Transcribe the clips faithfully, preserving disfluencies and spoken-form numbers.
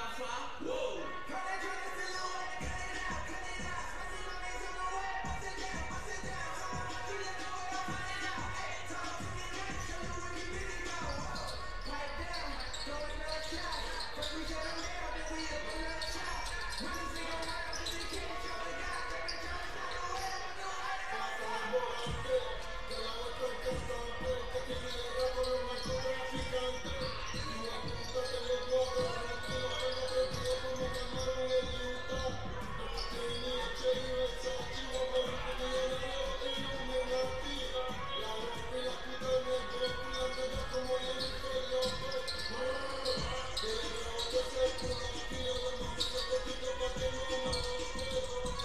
Thank you.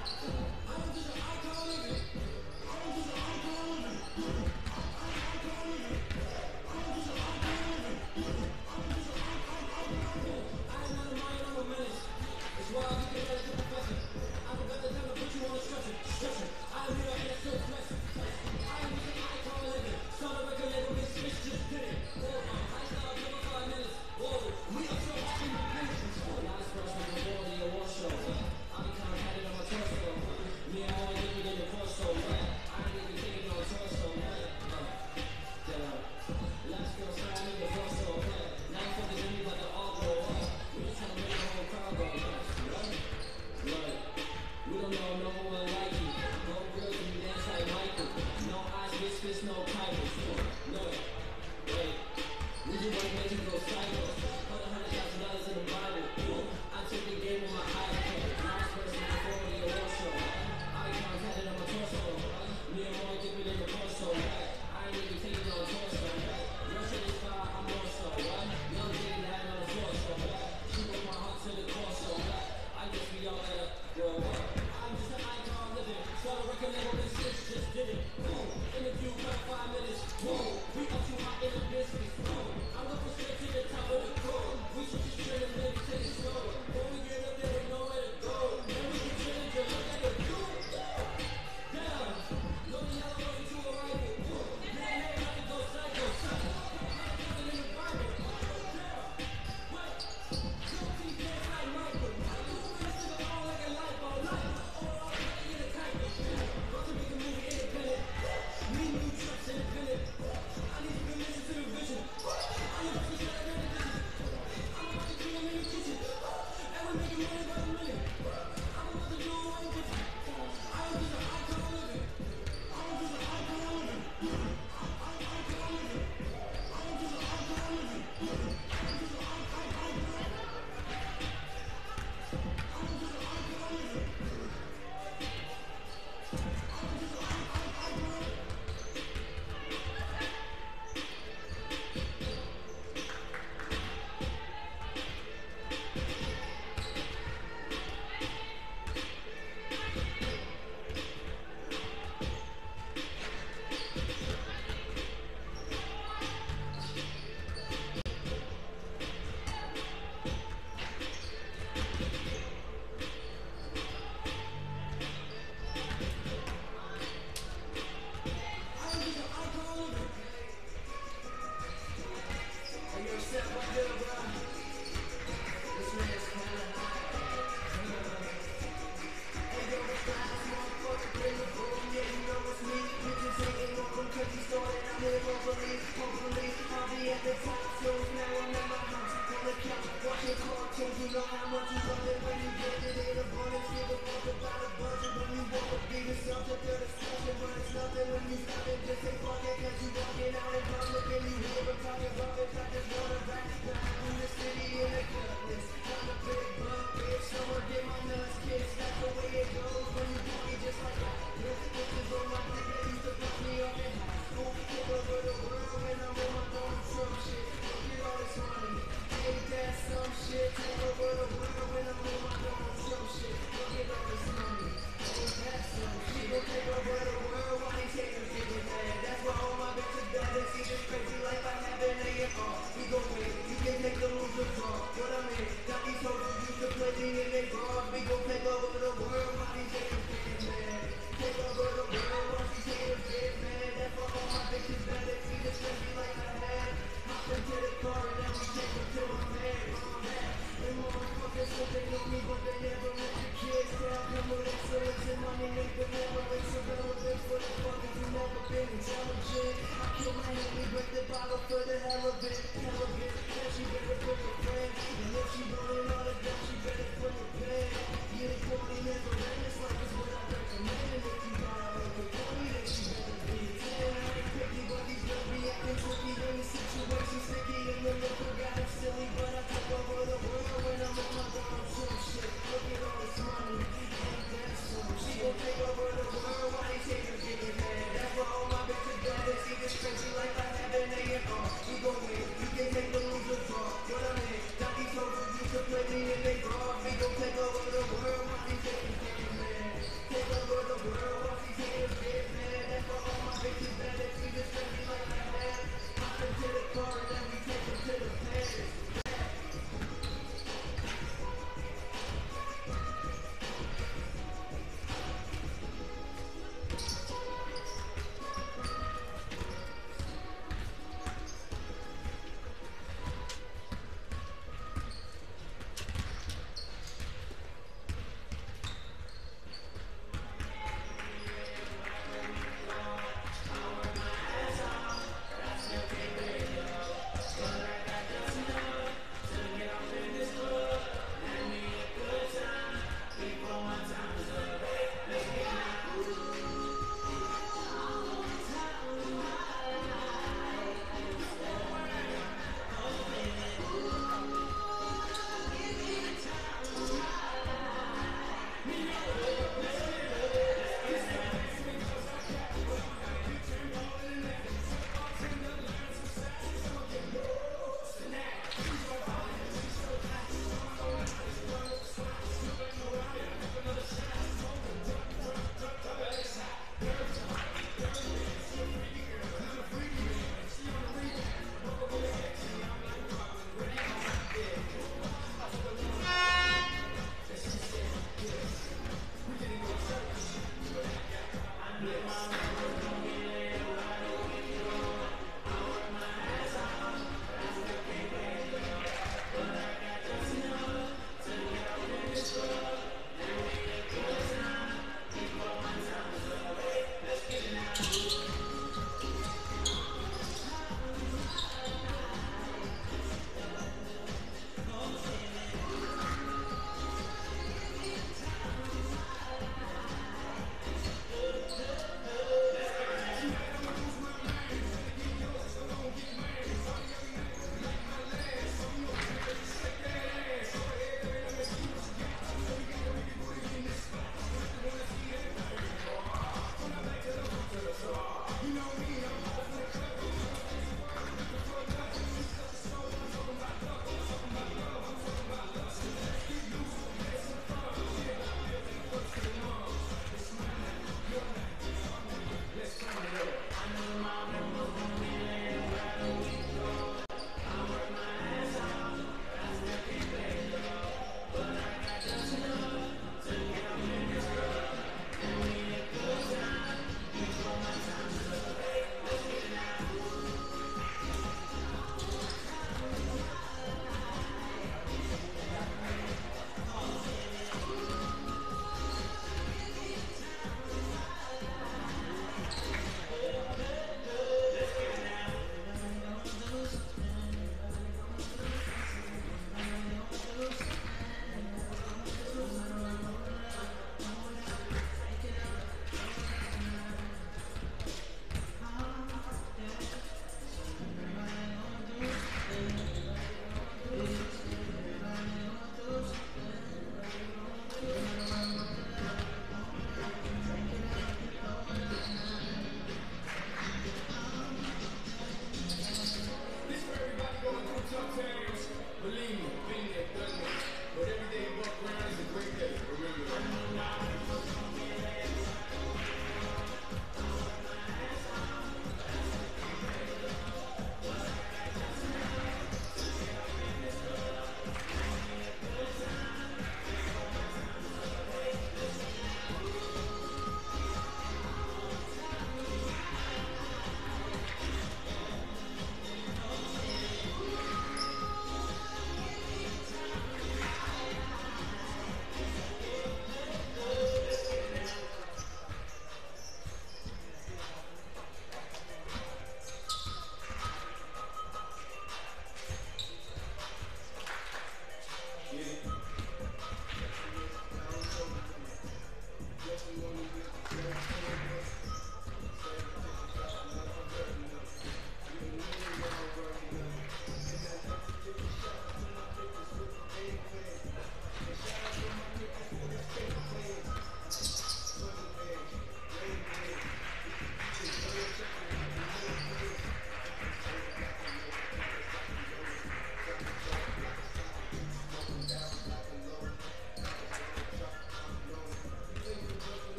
I'll be kinda had it on my torso.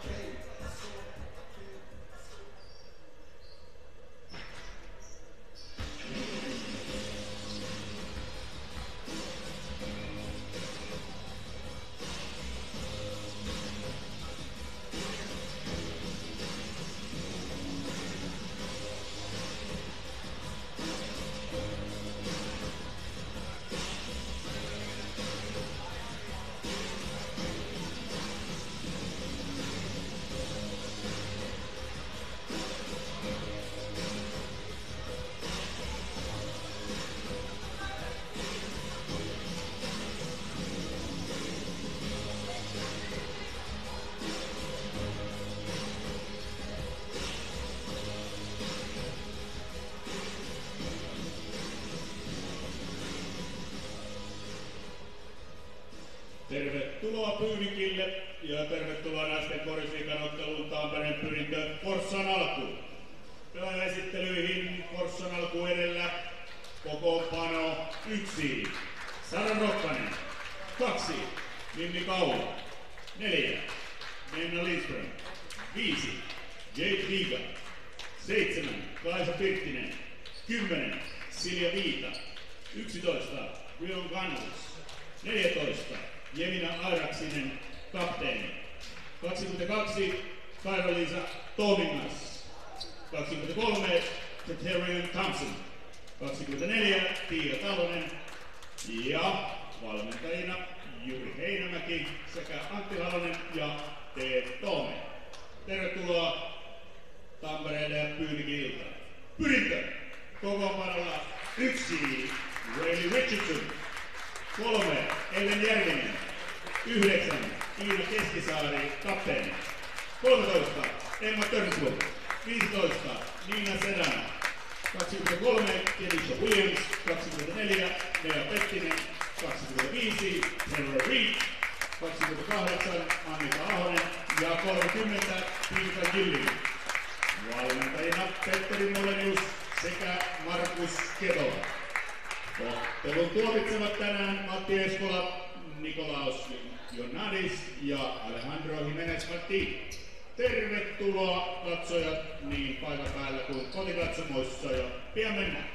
Tervetuloa Pyynikille ja tervetuloa naisten korisliigan otteluun Tampereen Pyrintö Forssan alkuun. Pelaajaesittelyihin Forssan alku edellä kokoonpano yksi. Sara Rokkanen. kaksi. Mimmi Kaula. neljä. Nenna Lindström. viisi. Jade Viga. seitsemän. Kaisa Pirttinen. kymmenen. Silja Viita. yksitoista. Bre Gunnels. neljätoista. Jemina Airaksinen, kapteeni. kaksikymmentäkaksi. Kaira-Liisa Tomingas. kaksikymmentäkolme. Terion Thompson. kaksikymmentäneljä. Tiia Talonen. Ja valmentajina Juri Heinämäki sekä Antti Halonen ja T. Tome. Tervetuloa Tampereelle ja Pyynikiltä. Pyrintö kokoonpanolla yksi. Riley Richardson. kolme. Ellen Järvinen. yhdeksän. Iina Keskisaari, kapteeni. kolmetoista. Emma Törnsvold. viisitoista. Niina Sedana. kaksikymmentäkolme. Kenisha Williams. kaksikymmentäneljä. Nea Pettinen. kaksikymmentäviisi. Taylor Reed. kaksikymmentäkahdeksan. Annika Ahonen. Ja kolmekymmentä. Pinka Gilling. Valmentajina Petteri Molenius sekä Markus Ketola. Ottelun tuomitsevat tänään Matti Eskola, Nikolaus Jonadis ja Alejandro Jimenez Martín. Tervetuloa katsojat niin paikan päällä kuin kotikatsomoissa ja pian mennään.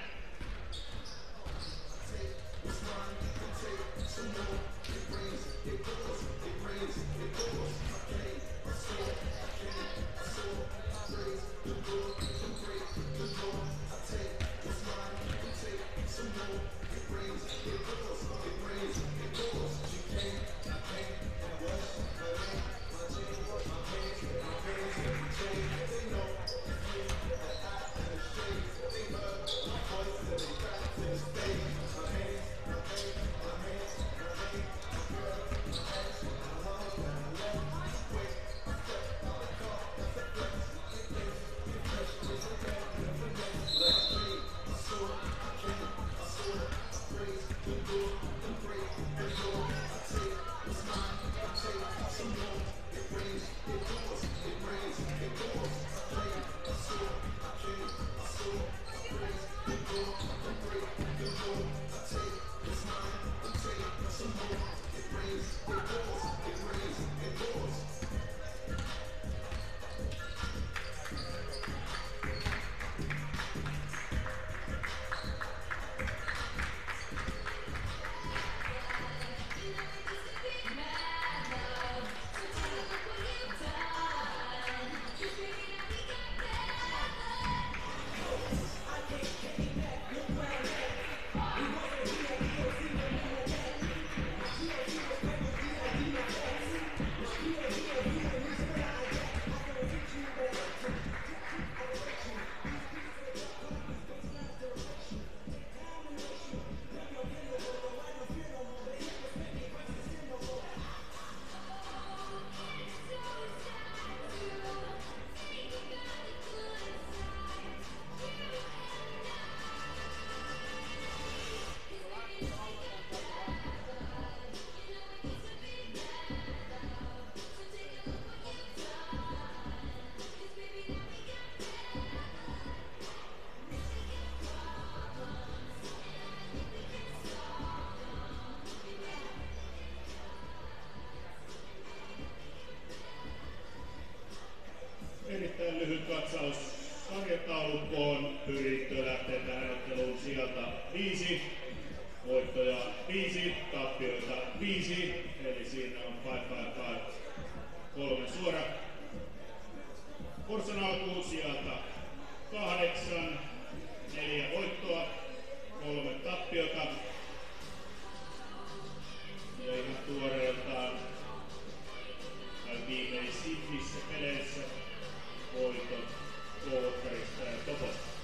erittäin lyhyt katsaus sarjataulukkoon. Pyrintö lähtee tähän otteluun sieltä viisi. Voittoja viisi, tappioita viisi, eli siinä on five five five, kolme suora. Forssan alkuun sieltä kahdeksan, neljä voittoa, kolme tappiota. Ja ihan tuoreeltaan viimeisimmissä peleissä voitot Koottarista ja Toposta.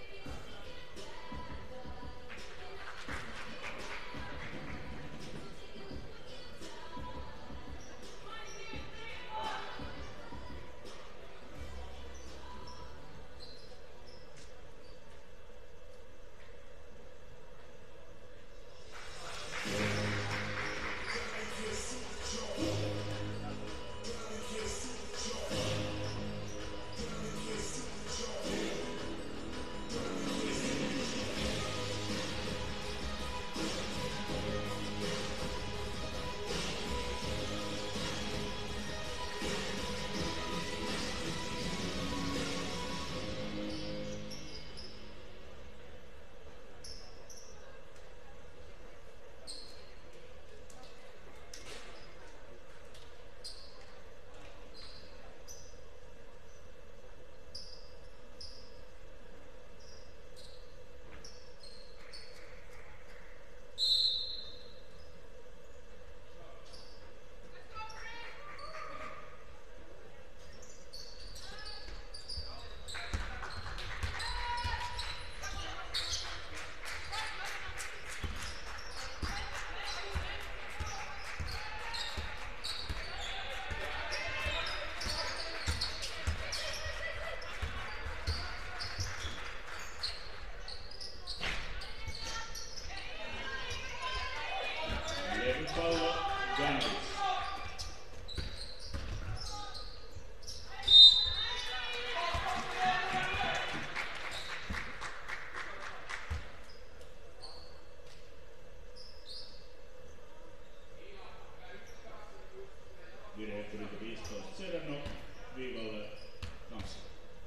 Bre Gunnels. Pyrintö viisitoista Sedano viivalle kanssa.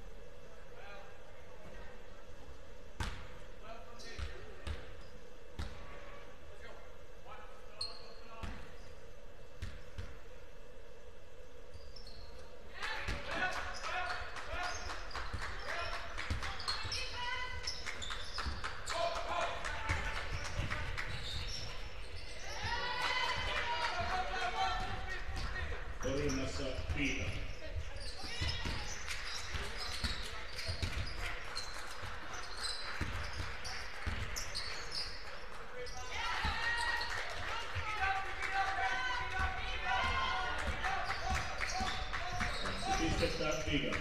Torjunnassa Piita. Kaksi pistettä Piita.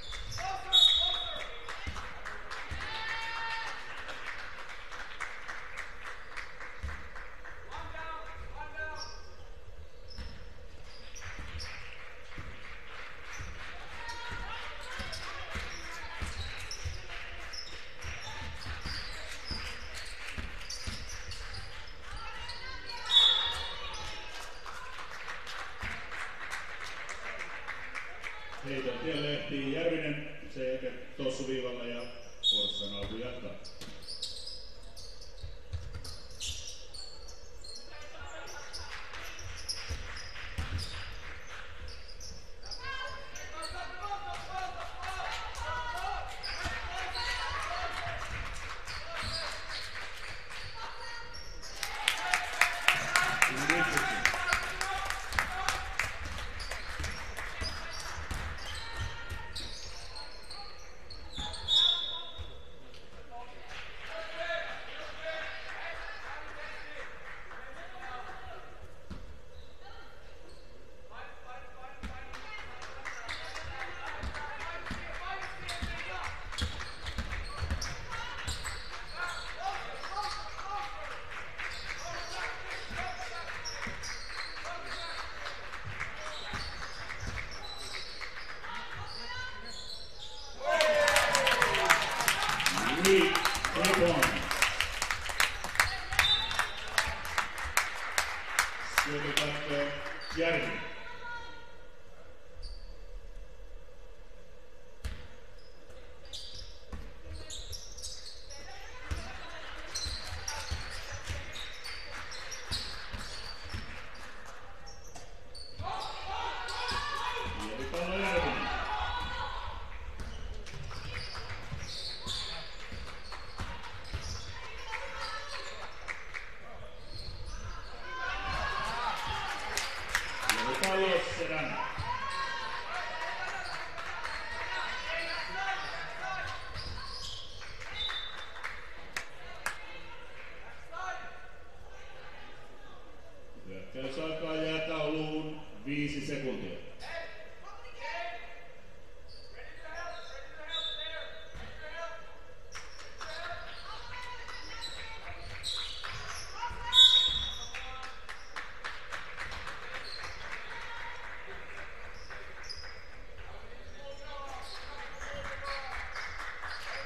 Heiton tielle ehtii Järvinen, sen jälkeen Tossu viivalla ja Forssan alku jatkaa.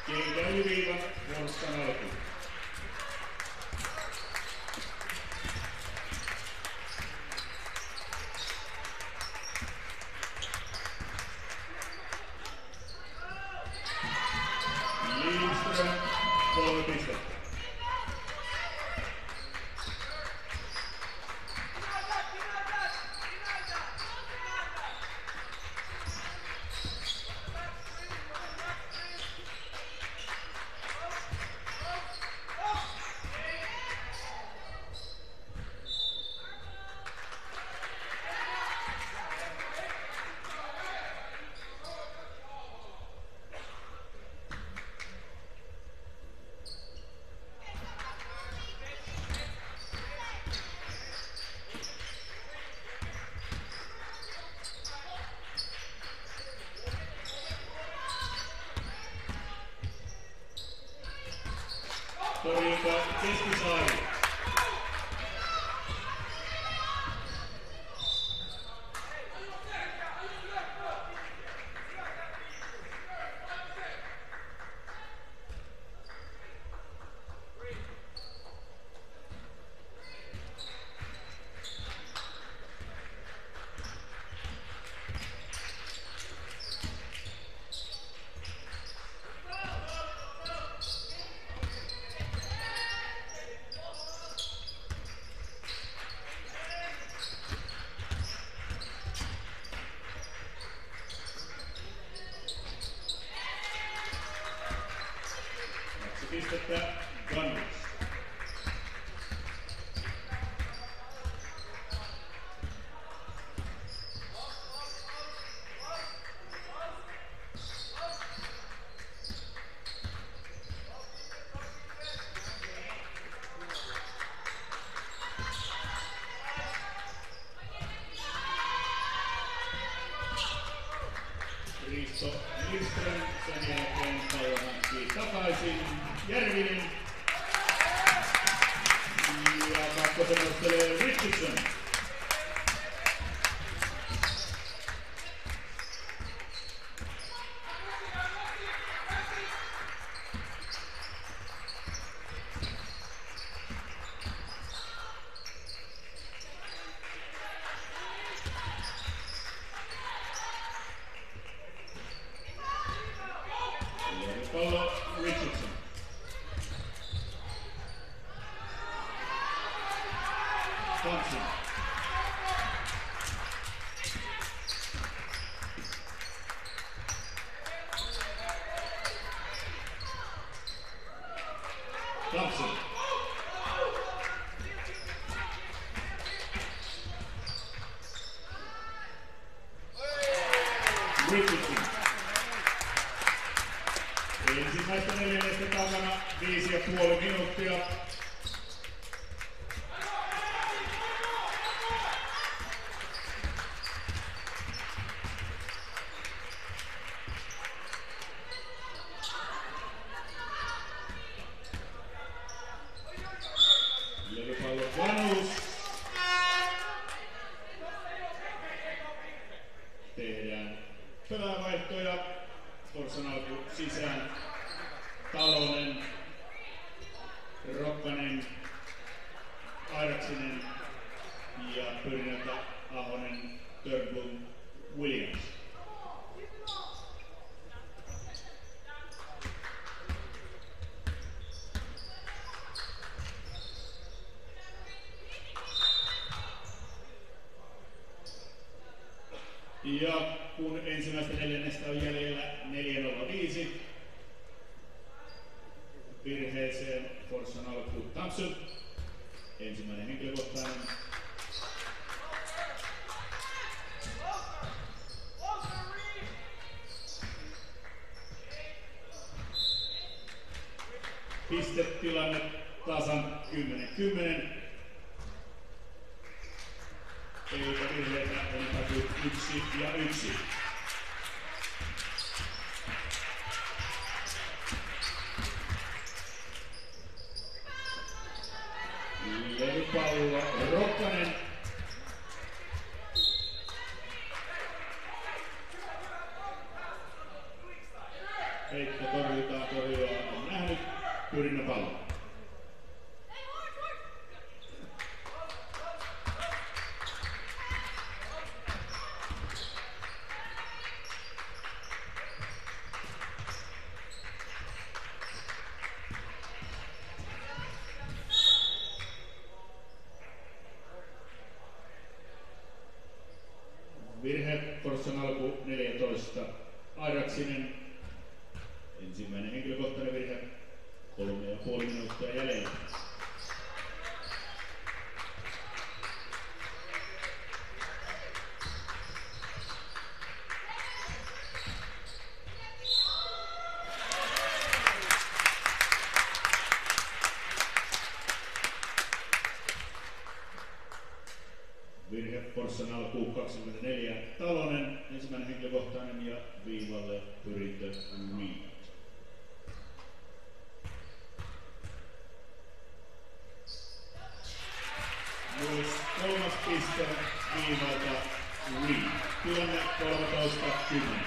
Kenkä yli viivan vuorostaan alkuun. Lindström, kolme pistettä. Pyrintö Keskisaari. Pistettä Gunnels. Risto Lindström, sen jälkeen pallo hankkii takaisin Järvinen. Ja kakkosen nostelee Richardson. Pallo Richardson. Thompson. Thompson. Richardson. Ensimmäistä neljännestä takana viisi ja puoli minuuttia. Levypallo Gunnels. Tehdään pelaavaihtoja. Forssan alku sisään. Talonen, Rokkanen, Airaksinen ja Pyrintö, Ahonen, Turnbull, Williams. Ja kun ensimmäistä neljännestä on jäljellä neljä nolla viisi, virheeseen Forssan alku Thompson. Ensimmäinen henkilökohtainen. Pistetilanne tasan kymmenen kymmenen. Eikä virheitä, on taku yksi ja yksi. Levypallo Rokkanen. Heitto torjutaan, torjua on nähnyt. Pyrintö pallo. Virhe, Forssan alku neljätoista. Airaksinen, ensimmäinen henkilökohtainen virhe, kolme ja puoli minuuttia jäljellä. Virhe, Forssan alku kaksikymmentäneljä. Talonen, ensimmäinen henkilökohtainen ja viivalle Pyrintö Reed. Myös kolmas piste viivalta Reed. Tilanne kolmetoista kymmenen.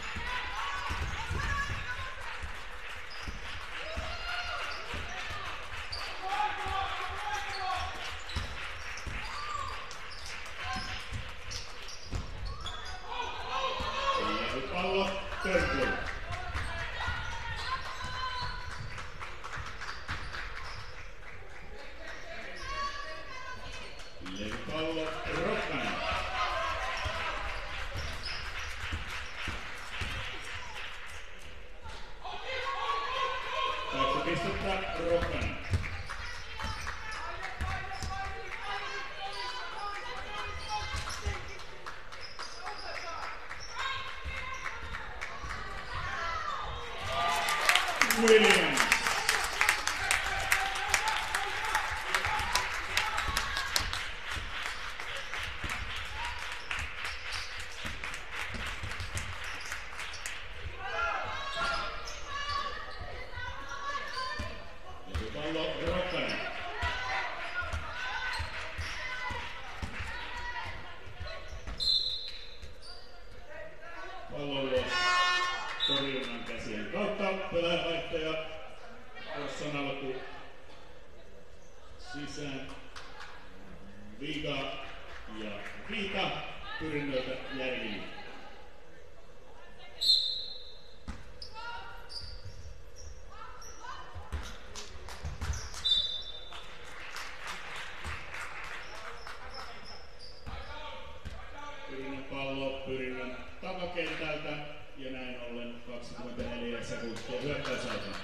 Pallo Törkö. Pallo Rokkanen. Kaksi pistettä Rokkanen. Williams. Pallo Rokkanen. Pallo ulos torjunnan käsien kautta. Pelaajavaihtaja Forssan alku sisään. Viga ja Viita Pyrinnöltä Järvili. Pyrinnön pallo Pyrinnön takakentältä ja näin ollen kaksikymmentäneljä sekuntia hyökkäysaikaa.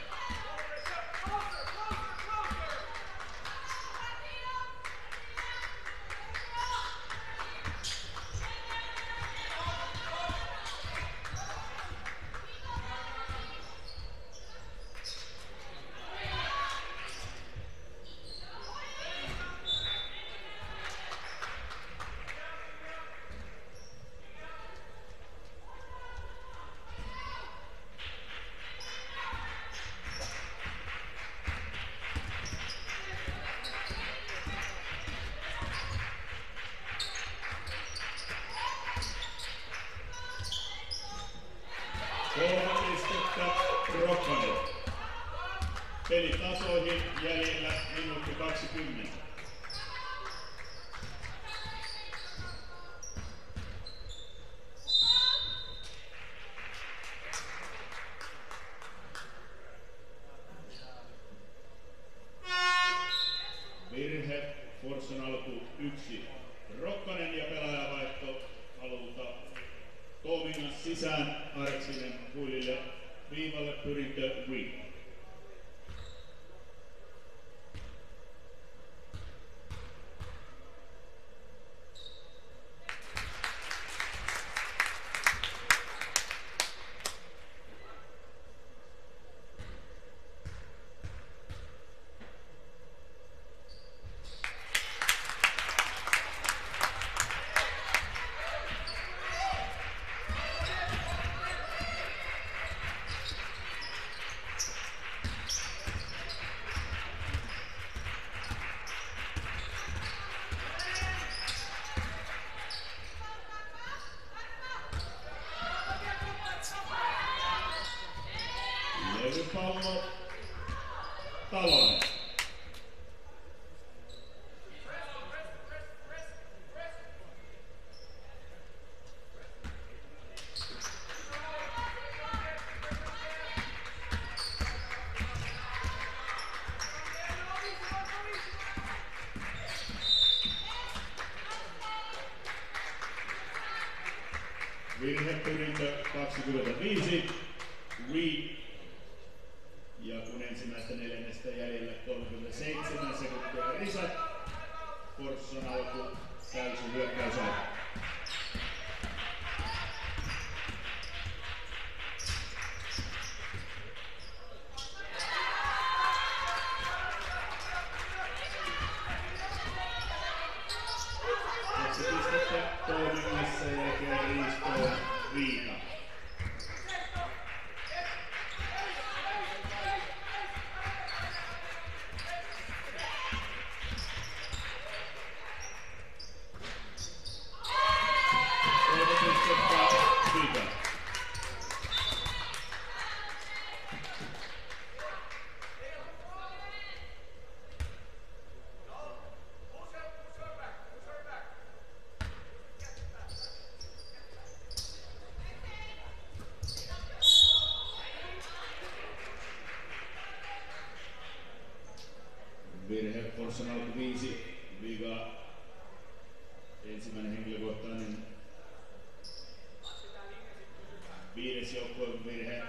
Kolme pistettä Rokkanen. Peli tasoihin, jäljellä minuutti kaksikymmentä. Virhe, Forssan alku yksi. Rokkanen ja pelaajavaihto alulta Tomingas sisään, Airaksinen huilille viivalle Pyrintö Reed. Pallo Talonen. Virhe Pyrintö kaksikymmentäviisi. Reed. Ja kun ensimmäistä neljännestä jäljellä kolmekymmentäseitsemän sekuntia risat, Forssan alku täysi hyökkäysaika. Kaksi pistettä toiminnassa ja jälkeen riistoon Riita. Virhe Forssan alku viisi, Viga ensimmäinen henkilökohtainen viides joukkueen virhe.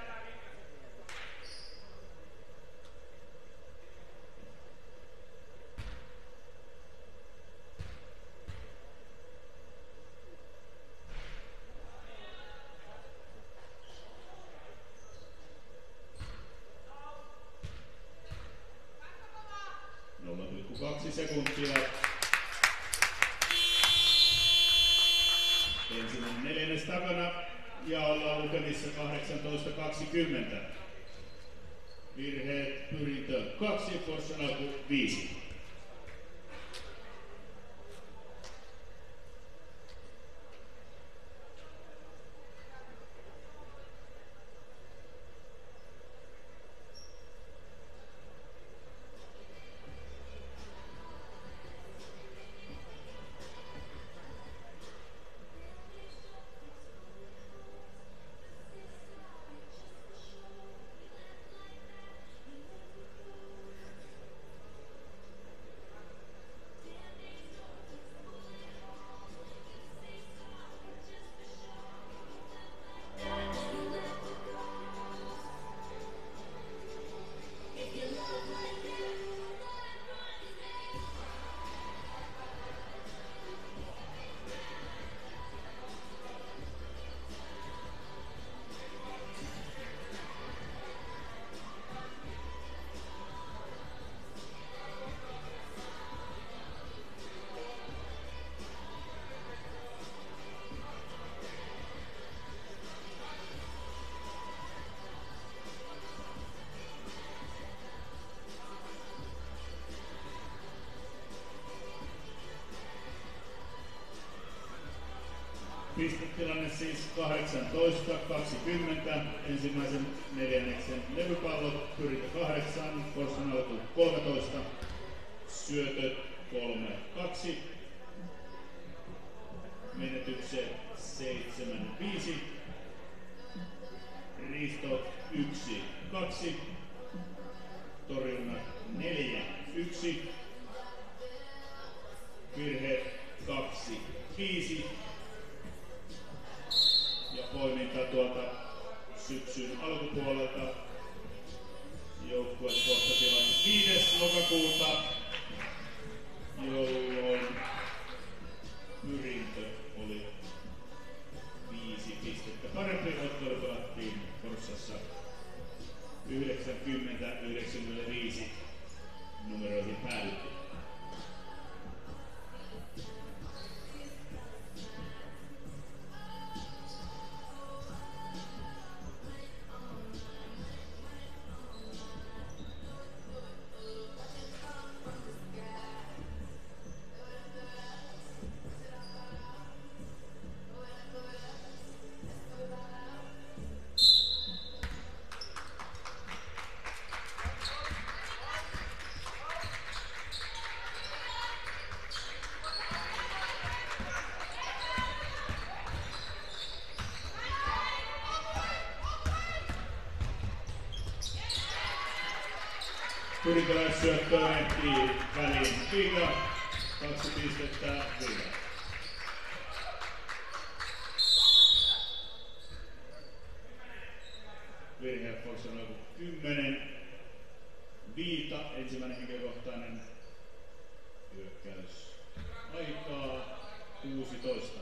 nolla pilkku kaksi sekuntia. Ensimmäinen neljännes takana ja ollaan lukemissa kahdeksantoista kaksikymmentä. Virheet Pyrintö kaksi, Forssan alku viisi. Pistetilanne siis kahdeksantoista kaksikymmentä. Ensimmäisen neljänneksen levypallot Pyrintö kahdeksan, Forssan alku kolmetoista, syötöt kolme kaksi, menetykset seitsemän viisi, riistot yksi kaksi, torjunnat neljä yksi, virhe kaksi viisi. Ja poiminta tuolta syksyn alkupuolelta. Joukkueet kohtasivat viides lokakuuta, jolloin Pyrintö oli viisi pistettä parempi. Ottelu pelattiin Forssassa yhdeksänkymmentä yhdeksänkymmentäviisi numeroihin päädyttiin. Pyrintöläissyöttö ehtii väliin Viika, kaksi pistettä Viika. Virhe Forssa noin kymmenen. Viita, ensimmäinen henkilökohtainen hyökkäys. Aikaa kuusitoista.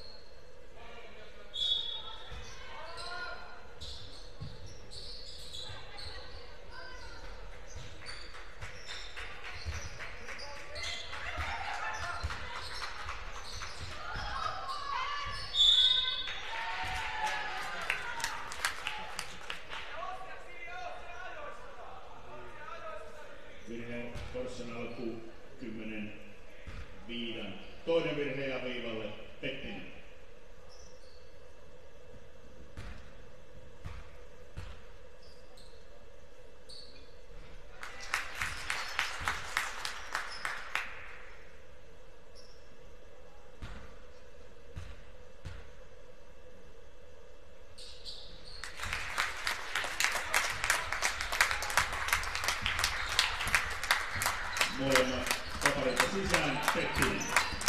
Virhe Forssan alku kymmenen viiden. Toinen virhe ja viivalle Pettinen. Molemmat paparilta sisään, Pettinen.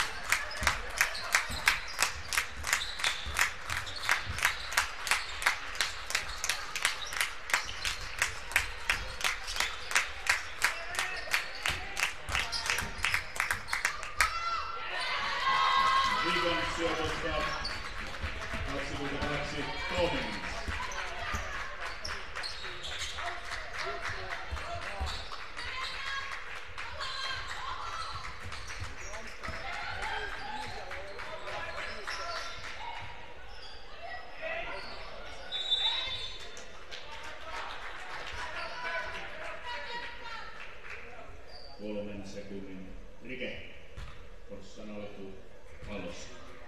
Viikon syötöstä kaksikymmentäkaksi Tomins. Kolmen sekunnin rike. Forssan alku pallossa.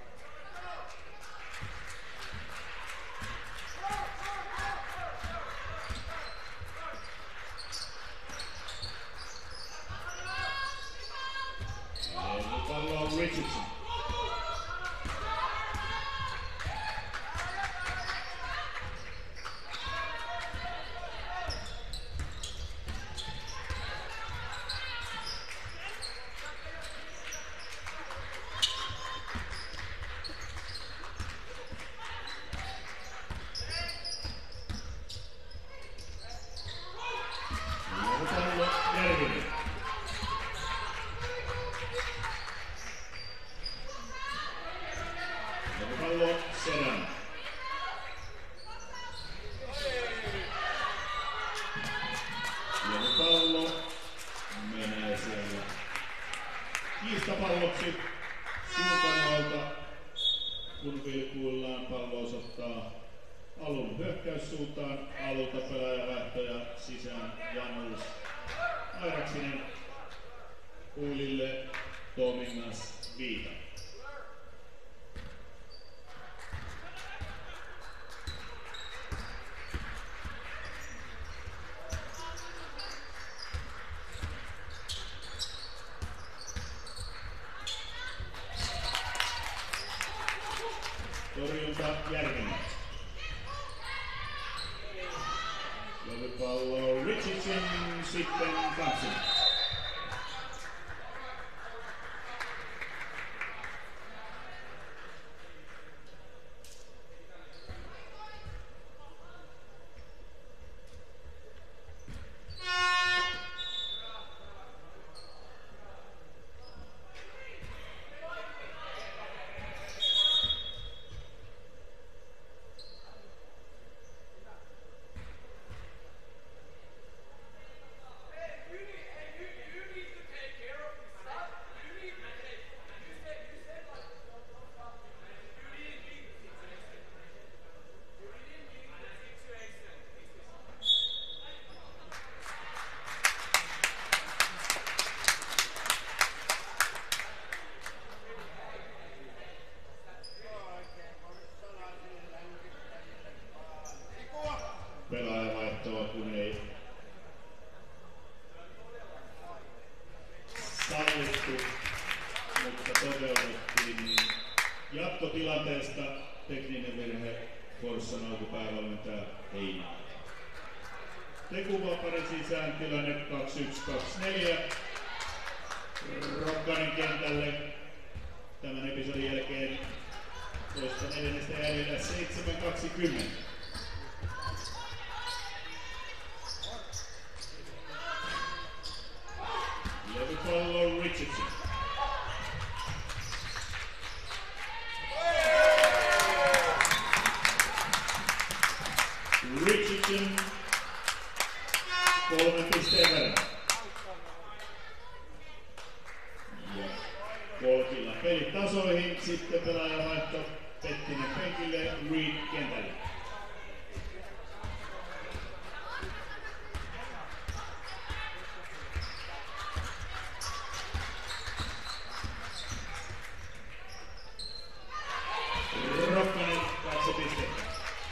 Ja pallo on Richardson. Pallo Sedän. Ja pallo menee siellä kiistapalloksi suuntanoilta, kun vilkuillaan pallo osoittaa alun hyökkäyssuuntaan. Alulta pelaajavaihto ja sisään Gunnels. Airaksinen Uilille Tomingas Viita. Torjunta Järvinen. Lopupallo Richardson, sitten Kampsen. Pelaajavaihtoa kun ei sallittu, mutta toteutettiin, niin jatkotilanteesta tekninen virhe Forssan alkupäävalmentaja Heinä. Tekuvaparin sisään tilanne kaksi yksi kaksi neljä. Rokkanen kentälle. Tämän episodin jälkeen toista neljännestä jäljellä seitsemän kaksikymmentä. Levypallo Richardson. Richardson kolmen pisteen verran. Ja kolkilla pelit tasoihin, sitten pelaaja vaihto Pettinen penkille, Reed kentälle. Rokkanen kaksi pistettä.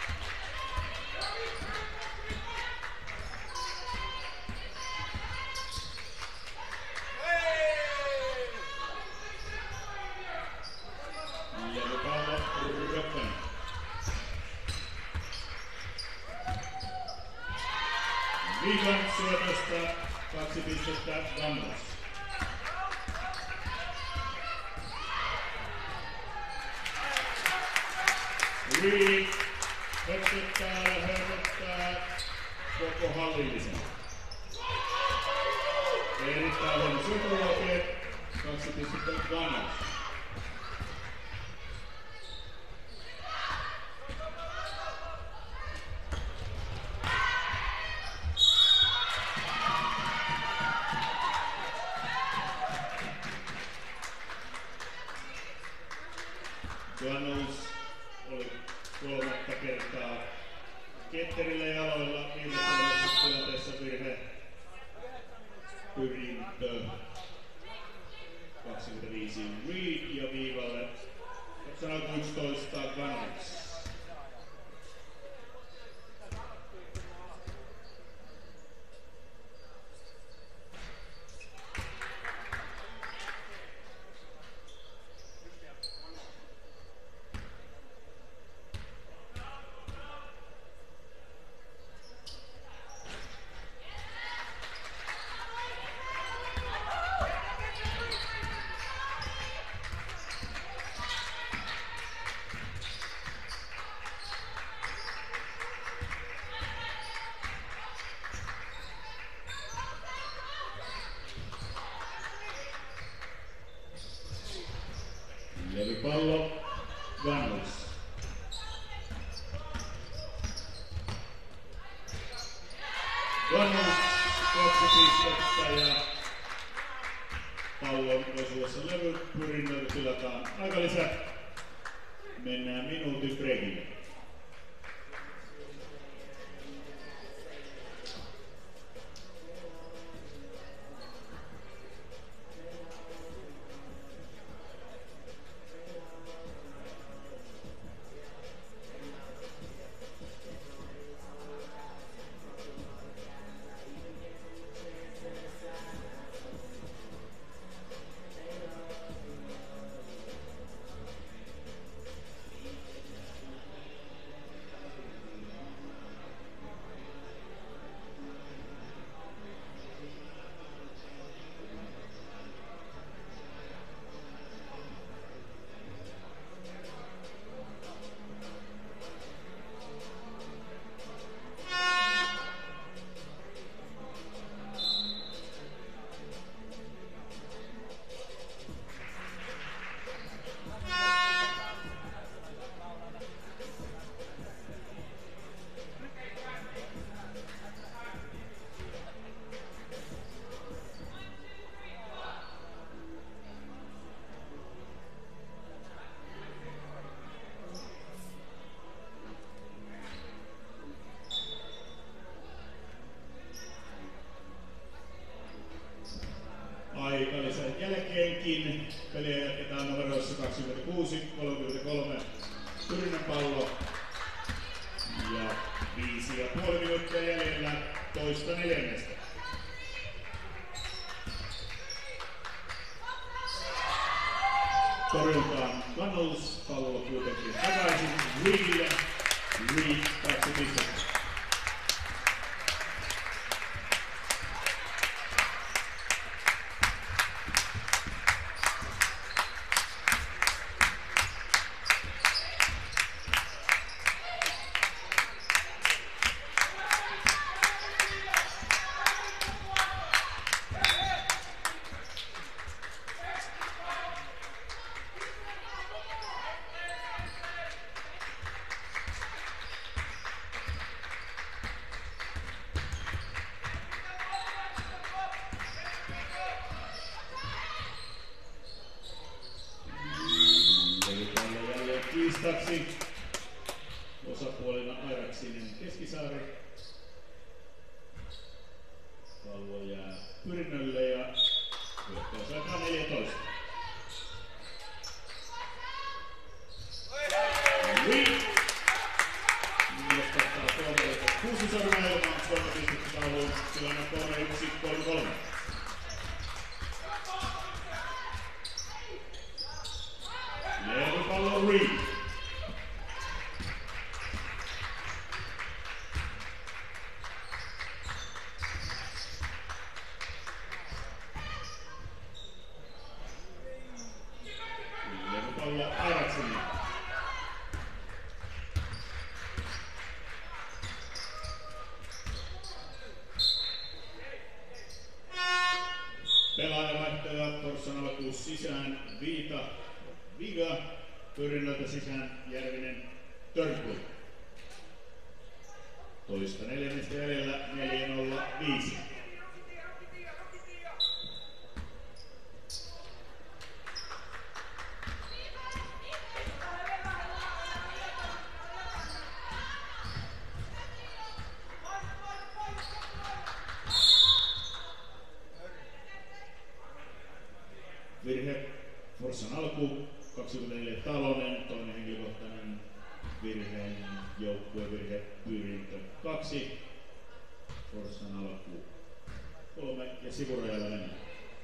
Viikon syötöstä kaksi pistettä Gunnels. Reed höpsyttää ja höpöttää koko hallillisen. Erittäin huono syötöloke, kaksi pistettä Gunnels. Gunnels oli kolmatta kertaa ketterillä jaloilla viimeisessä tilanteessa virhe. Pyrintö kaksikymmentäviisi Reed ja viivalle yksitoista Gunnels. Levypallo Gunnels. Gunnels kaksi pistettä ja pallon osuessa levy Pyrinnöltä tilataan aikalisä. Mennään minuutin breakille. Aikalisän jälkeenkin peliä jatketaan numeroissa kaksikymmentäkuusi kolmekymmentäkolme. Pyrinnön pallo ja viisi ja puoli minuuttia jäljellä toista neljännestä. Torjuntaan Gunnels, pallo kuitenkin takaisin Reedille. Reed kaksi pistettä. listaksi. Osapuolena Airaksinen Keskisaari. Pallo jää Pyrynölle ja hyökkäys aikaa neljätoista. Bre nostattaa tuomarilta kuusi sormaa ilman kolme pistettä tauluun. Tilanne kolme yksi kolme kolme. Levypallo Bre. Levypallo Airaksinen. Pelaajavaihtoja Forssan alkuun sisään Viita, Viga, Pyrinnöltä sisään Järvinen, Törkku. Toista neljännestä jäljellä neljä nolla viisi. Virhe Forssan alku, kaksikymmentäneljä Talonen, toinen henkilökohtainen virheen joukkuevirhe Pyrintö kaksi. Forssan alku kolme ja sivurajalla mennään.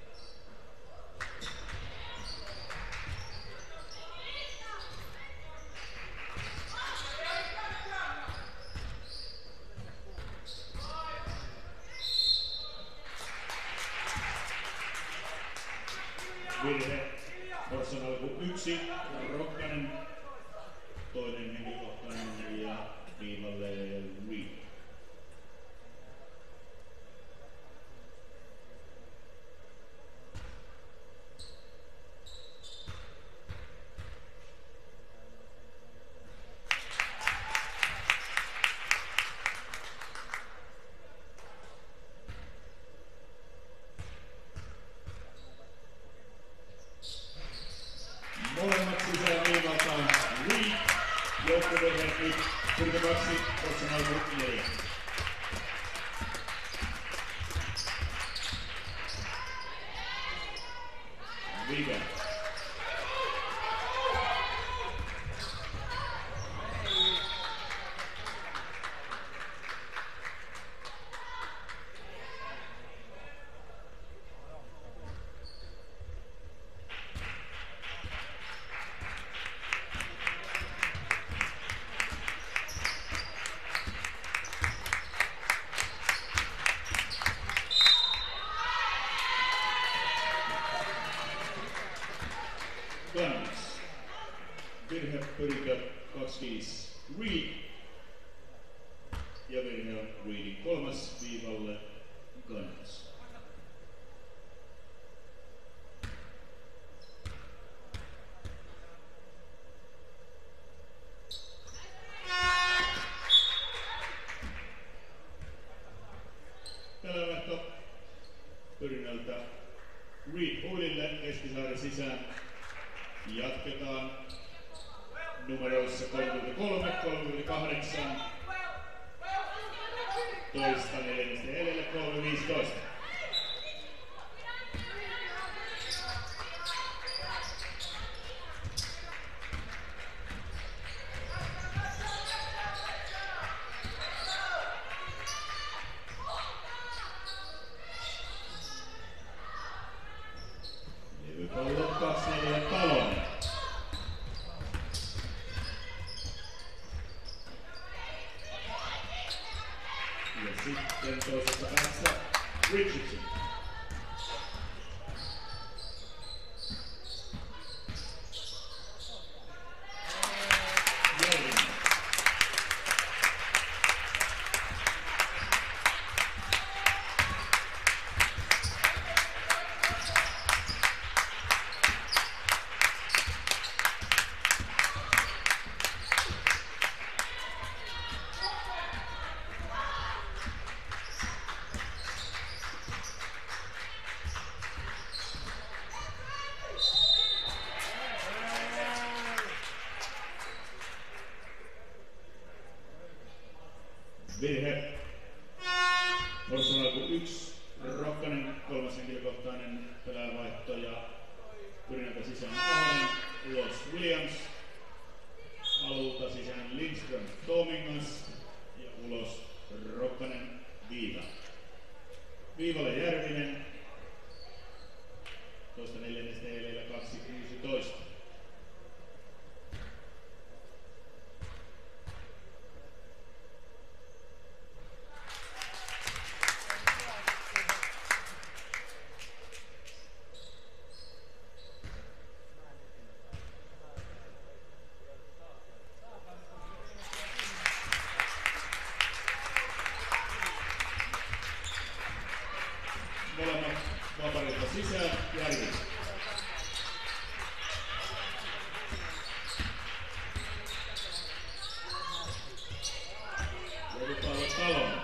Virhe Forssan alku yksi, Rokkanen, toinen henkilökohtainen ja viivalle Bre. Molemmat sisään viivaltaan Bre, joukkuevirhe nyt Pyrintö kaksi, Forssan alku neljä. Viga. Gunnels. Virhe Pyrintö kaksikymmentäviisi Bre. Ja virhe on Brein kolmas viivalle Gunnels. Pelaavaihto Pyrinnöltä Bre huilille, Keskisaari sisään. Jatketaan numeroissa kolmekymmentäkolme, kolmekymmentäkahdeksan, toista neljännestä jäljellä kolme viisitoista. Levypallo kaksi neljä Talonen. Ja sitten toisessa päässä Richardson. virhe. Forssan alku yksi. Rokkanen kolmas henkilökohtainen pelaajavaihto ja Pyrintö sisään Ahonen, ulos Williams. Alulta sisään Lindström Tomingas ja ulos Rokkanen Viiva. Viivalle Järvinen. Toista neljännestä eileillä kaksi kuusitoista. Molemmat vaparilta sisään, Järvi. Joudupallo Talon.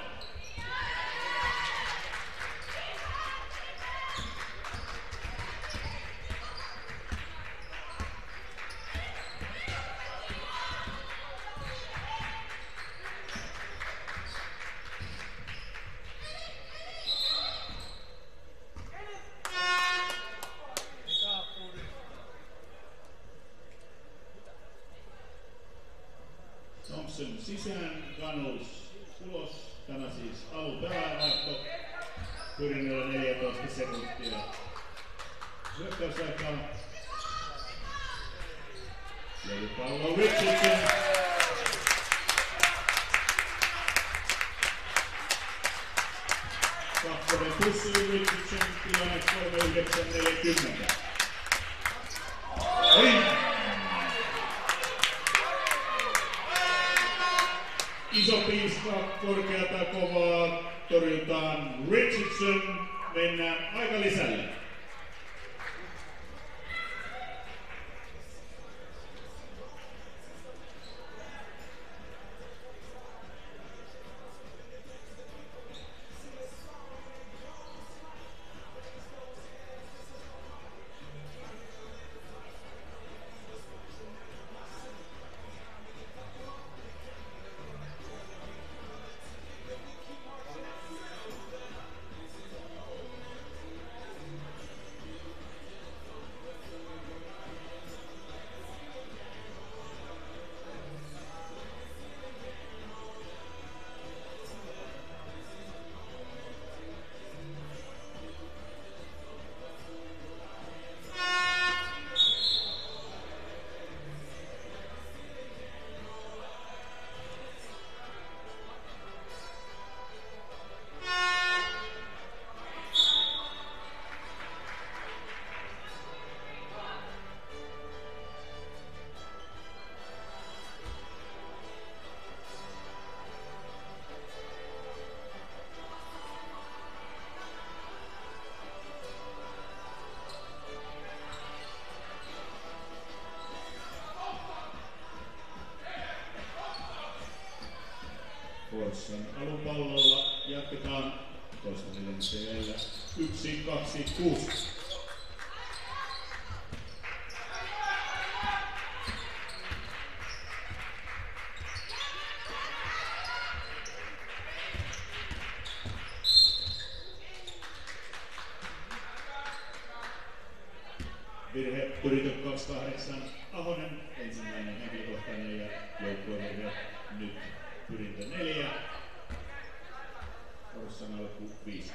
Thompson sisään, Gunnels ulos. Tämä siis alupelaajavaihto. Pyrintöllä neljätoista sekuntia. Hyökkäysaikaa. Leivipallo Richardson. Kakkonen pysyy Richardson, tilanne kolme yhdeksän neljäkymmentä. Ei! Iso piiska, korkeata kovaa, torjutaan Richardson, mennään aika lisälle. Forssan alupallolla jatketaan toista neljännestä jäljellä yksi, kaksi, kuusi. Virhe Pyrintö kaksikymmentäkahdeksan, Ahonen ensimmäinen henkilökohtainen ja joukkuevirhe nyt Pyrintö neljä, Forssan alku viisi.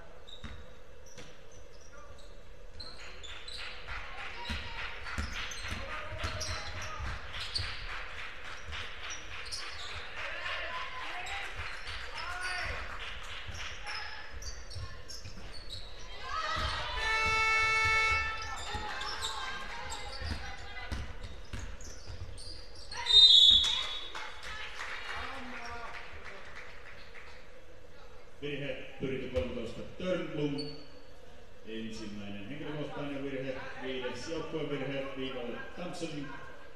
Virhe Pyrintö kolmetoista, Törnblom. Ensimmäinen henkilökohtainen virhe, viides joukkuevirhe, viivalle Thompson.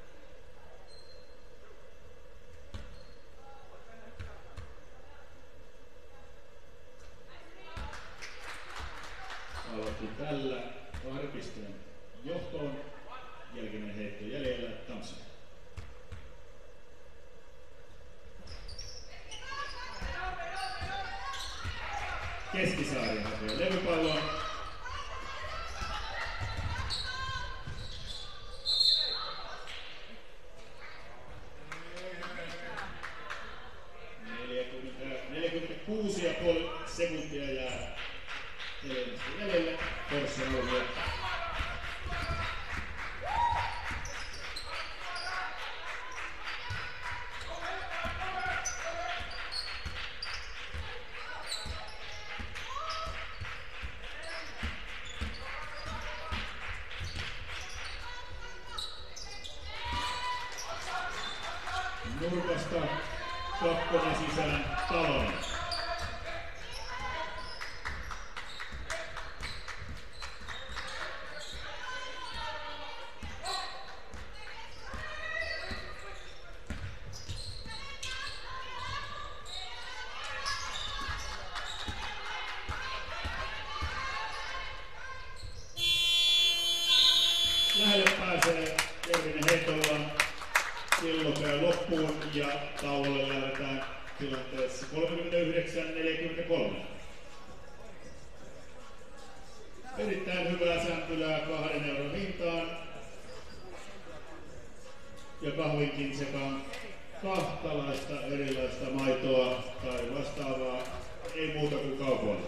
Aloitti tällä kahden pisteen johtoon. Jälkimmäinen heitto jäljellä, Thompson. Keskisaari hakee levypallon. neljäkymmentäkuusi pilkku viisi sekuntia jää neljännestä jäljelle. Forssan alue. Nurkasta kakkonen sisään Talonen. Lähelle pääsee Järvinen heitolla. Kello käy loppuun ja tauolle lähdetään tilanteessa kolmekymmentäyhdeksän neljäkymmentäkolme. Erittäin hyvää sämpylää kahden euron hintaan. Ja kahvinkin sekä kahtalaista erilaista maitoa tai vastaavaa. Ei muuta kuin kaupoilla.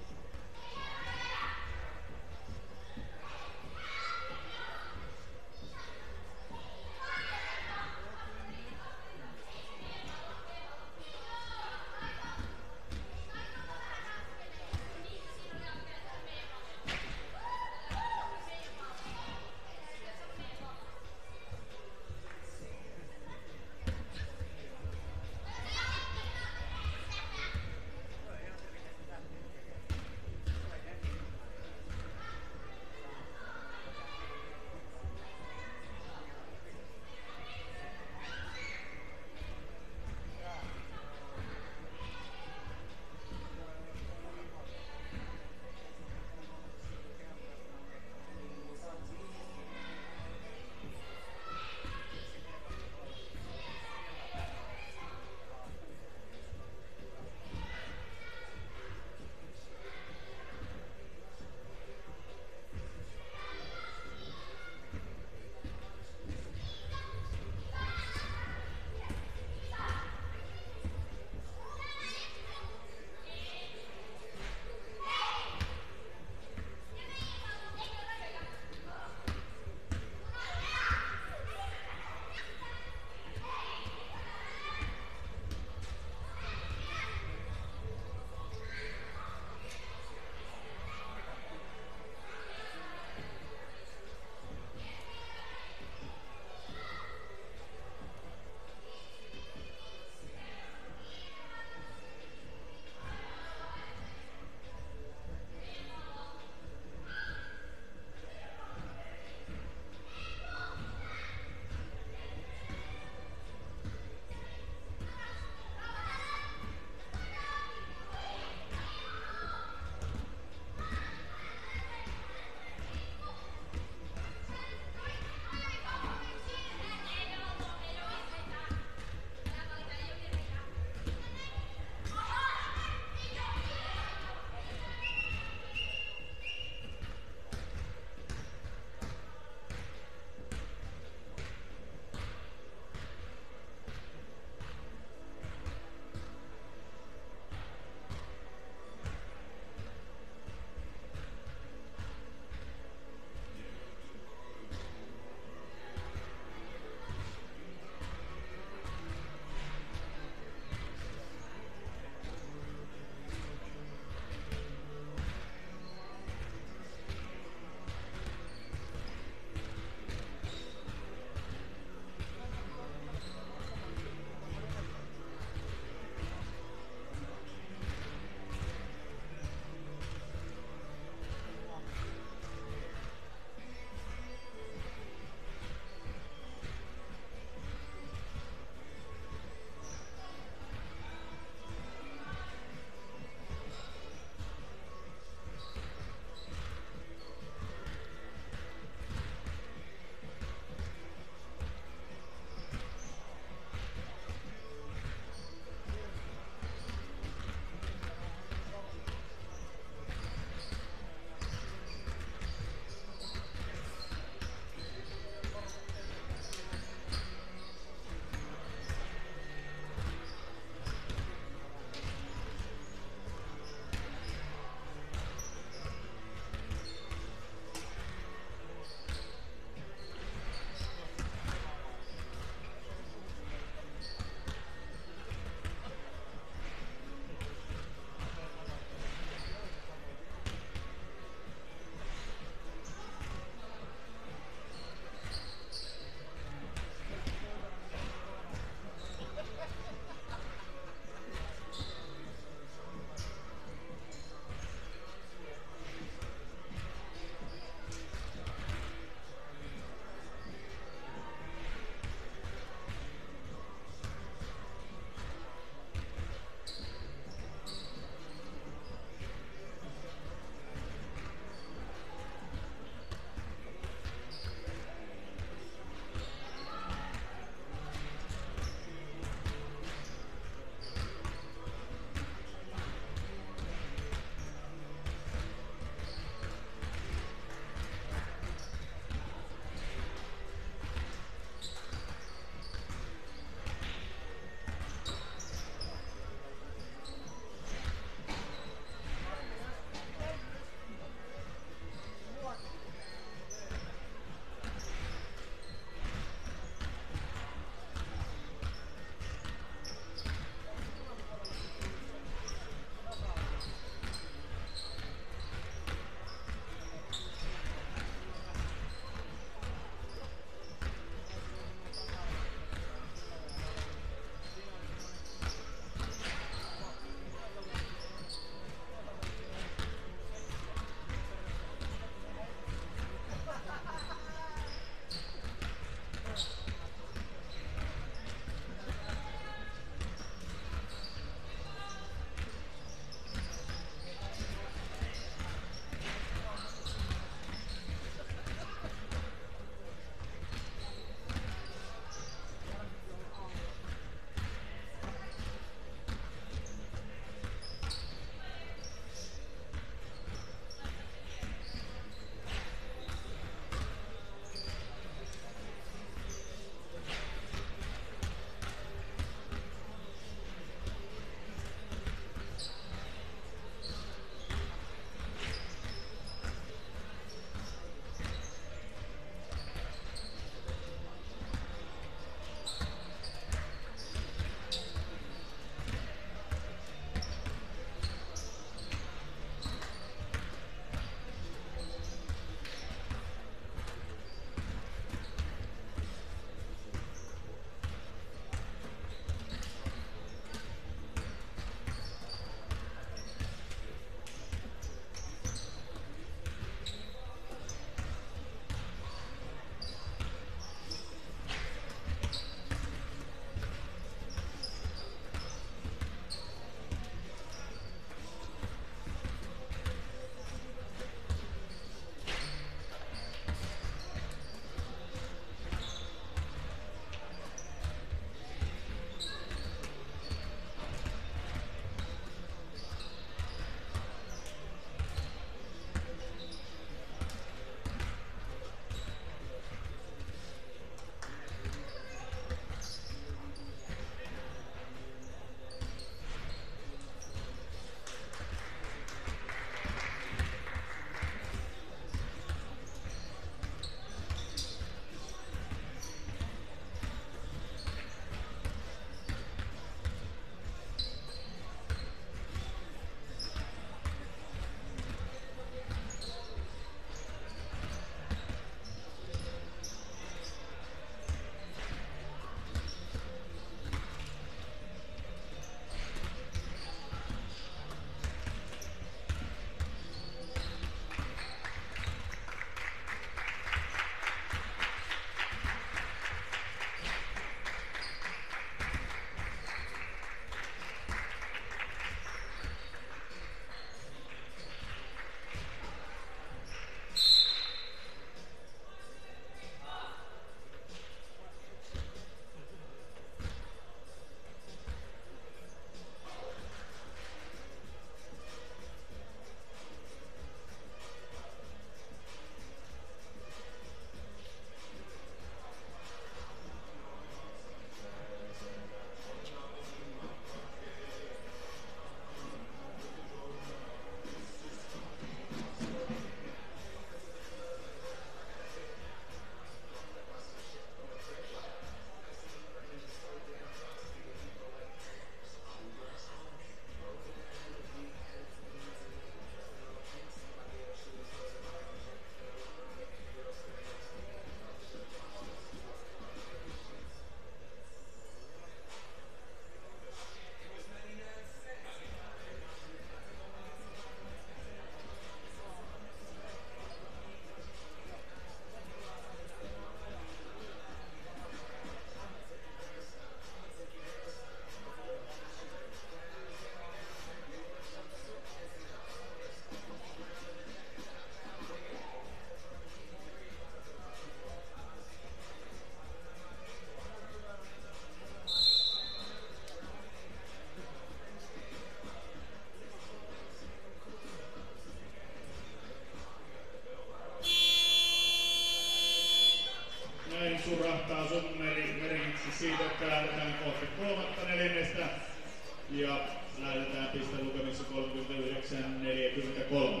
surahtaa sun merkiksi siitä, että lähdetään kohti kolmatta neljännestä ja lähdetään pistelukemissa kolmekymmentäyhdeksän neljäkymmentäkolme.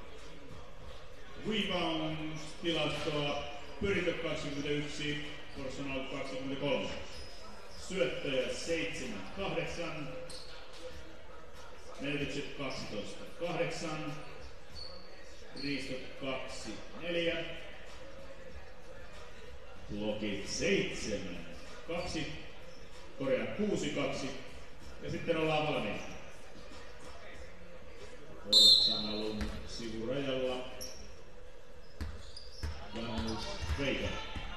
Rebounds tilastoa Pyrintö kaksikymmentäyksi, Personal kaksikymmentäkolme. Syöttöjä seitsemän kahdeksan. Menetykset kaksitoista kahdeksan. Riistot kaksi neljä. Blokit seitsemän kaksi. Korjaan kuusi kaksi. Ja sitten ollaan valmiita. Portsanalun sivurajalla. Gunnels Veikä.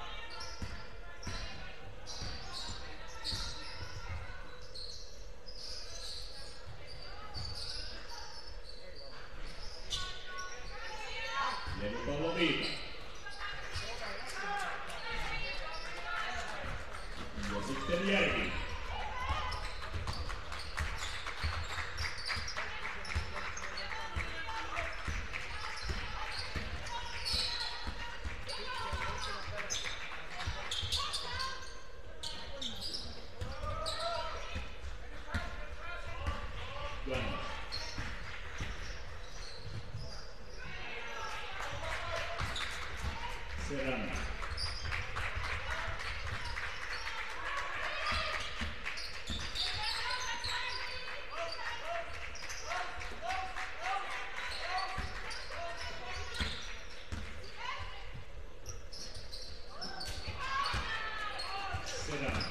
Levipallo Viita. Ja sitten Järvi. Serrano. Serrano.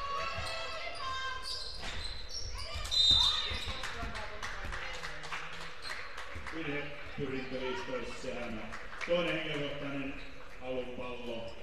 Virhe Pyrintö viisitoista Serrano. Toinen henkilökohtainen alupallo.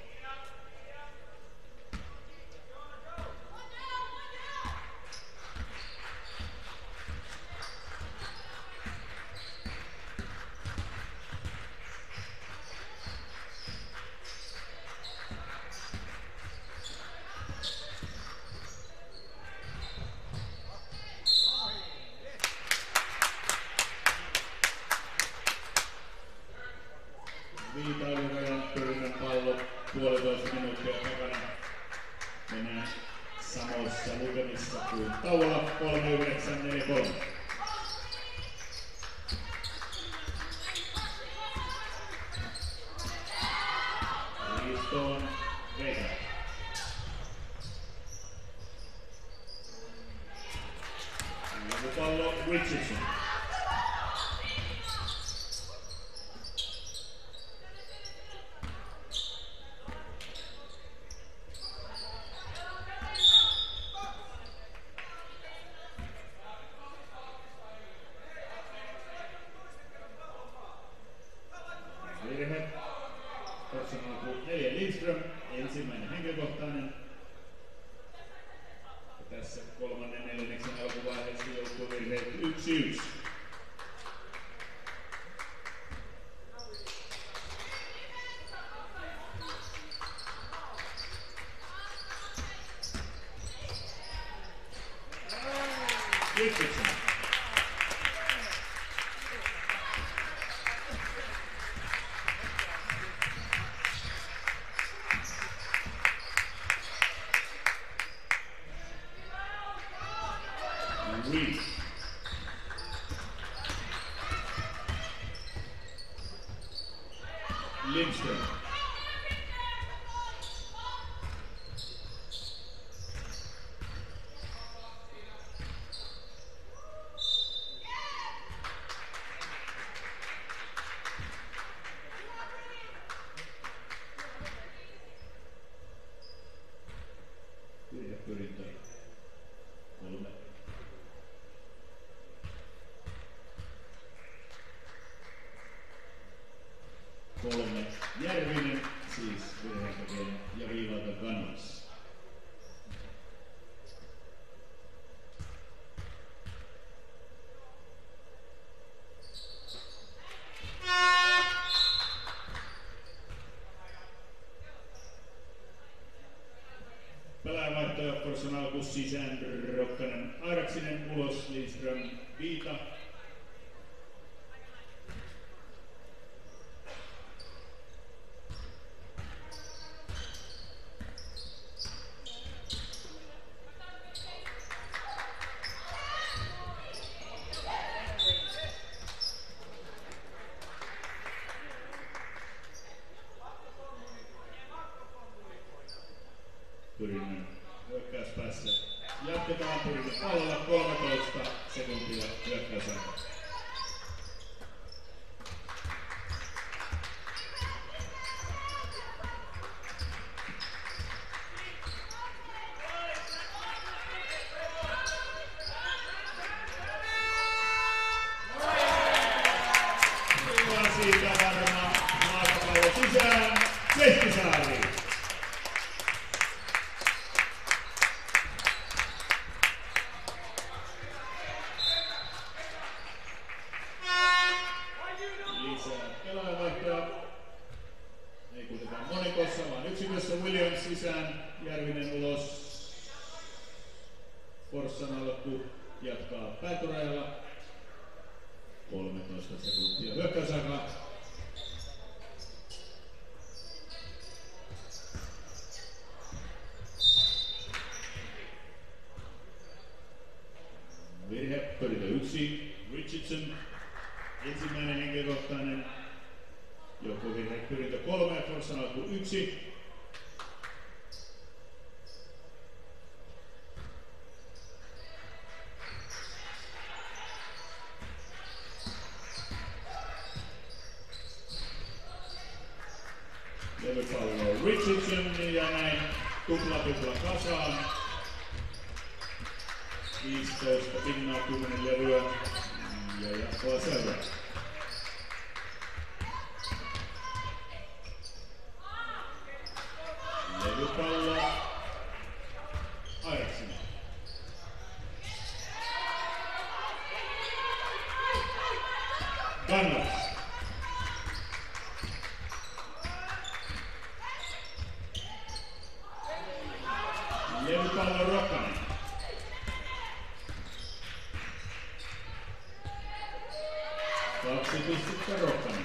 Viitailurajan Pyrinnön pallo puolitoista minuuttia takana. Mennään samoissa lukemissa kuin tauolla kolme yhdeksän neljä kolme. Riistoon Veikä. Lopupallo Richardson. Virhe. Personal neljä Lindström, ensimmäinen henkilökohtainen. Ja tässä kolmannen neljänneksen alkuvaiheessa joutuu virheet yksi yksi. Richardson. Reed. Lindström. Virhe Pyrintö. Kolme. Kolme Järvinen, siis virheen ja viivalta Gunnels. Pelaajavaihtoja Personal kun sisään Rokkanen Airaksinen, ulos Lindström Viita. Pyrinnön hyökkäyspäässä. Jatketaan Pyrinnön pallolla kolmetoista sekuntia hyökkäysaikaa. Siitä varma maakapallo sisään, Kehtisaari. Lisää pelaajavaihtoja. Ei kuitenkaan monikossa, vaan yksikössä. Williams sisään, Järvinen ulos. Forssan alku jatkaa päätyrajalla. kolmetoista sekuntia hyökkäysaikaa. Virhe, Pyrintö yksi, Richardson. Ensimmäinen henkilökohtainen. Joku virhe, Pyrintö kolme, Forssan alku yksi. Levypallo Richardson ja näin tupla tupla kasaan. viisitoista pinnaa, kymmenen levyä ja jatkoa seuraa. Levypallo Airaksinen. Gunnels. Levypallo Rokkanen. Kaksi pistettä Rokkanen.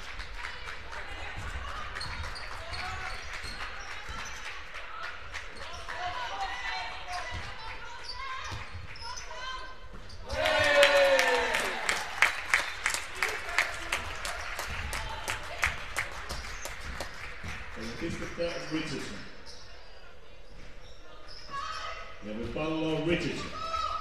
Kolme pistettä Richardson. Levypallo Richardson.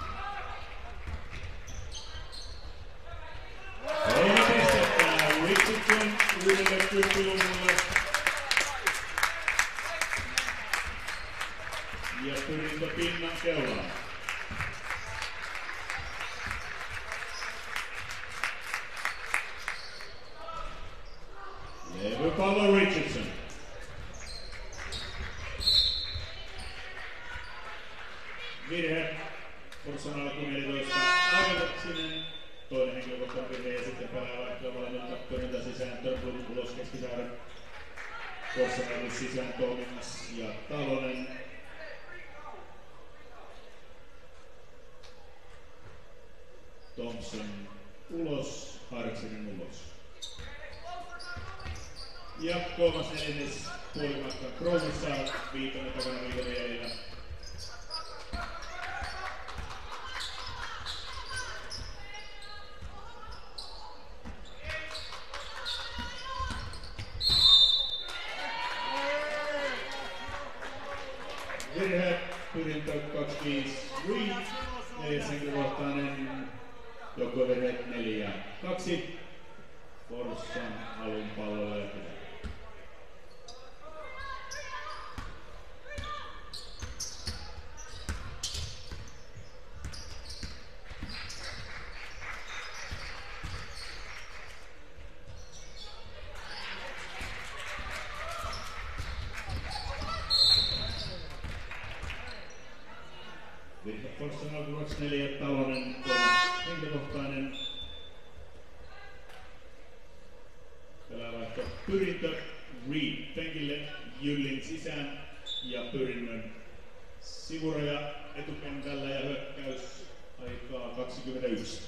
Kolme pistettä Richardson yhdelle kymppiluvulle. Ja Pyrintö pinnan keulaan. Levypallo Richardson. Virhe, Forssan alku neljätoista, Airaksinen, toinen henkilökohtainen virhe ja sitten pelaajavaihtoja molemmilta Pyrintö sisään, Törnblom ulos Keskisaaren, Forssan alku sisään, Tominas ja Talonen. Thompson ulos, Airaksinen ulos. Ja kolmas neljännes puolimatka Kroonissa, Viitonen takana Viitonen jäljellä. Virhe, Pyrintö kaksikymmentäviisi, Reed, neljäs henkilökohtainen, joukkuevirhe neljä kaksi, Forssan alun pallolla ja pitää. Forssan alku kaksikymmentäneljä, Talonen kolmas henkilökohtainen. Pelaavaihto Pyrintö, Reed penkille, Jyllin sisään ja Pyrinnön sivuraja etukentällä ja hyökkäys aikaa kaksikymmentäyksi.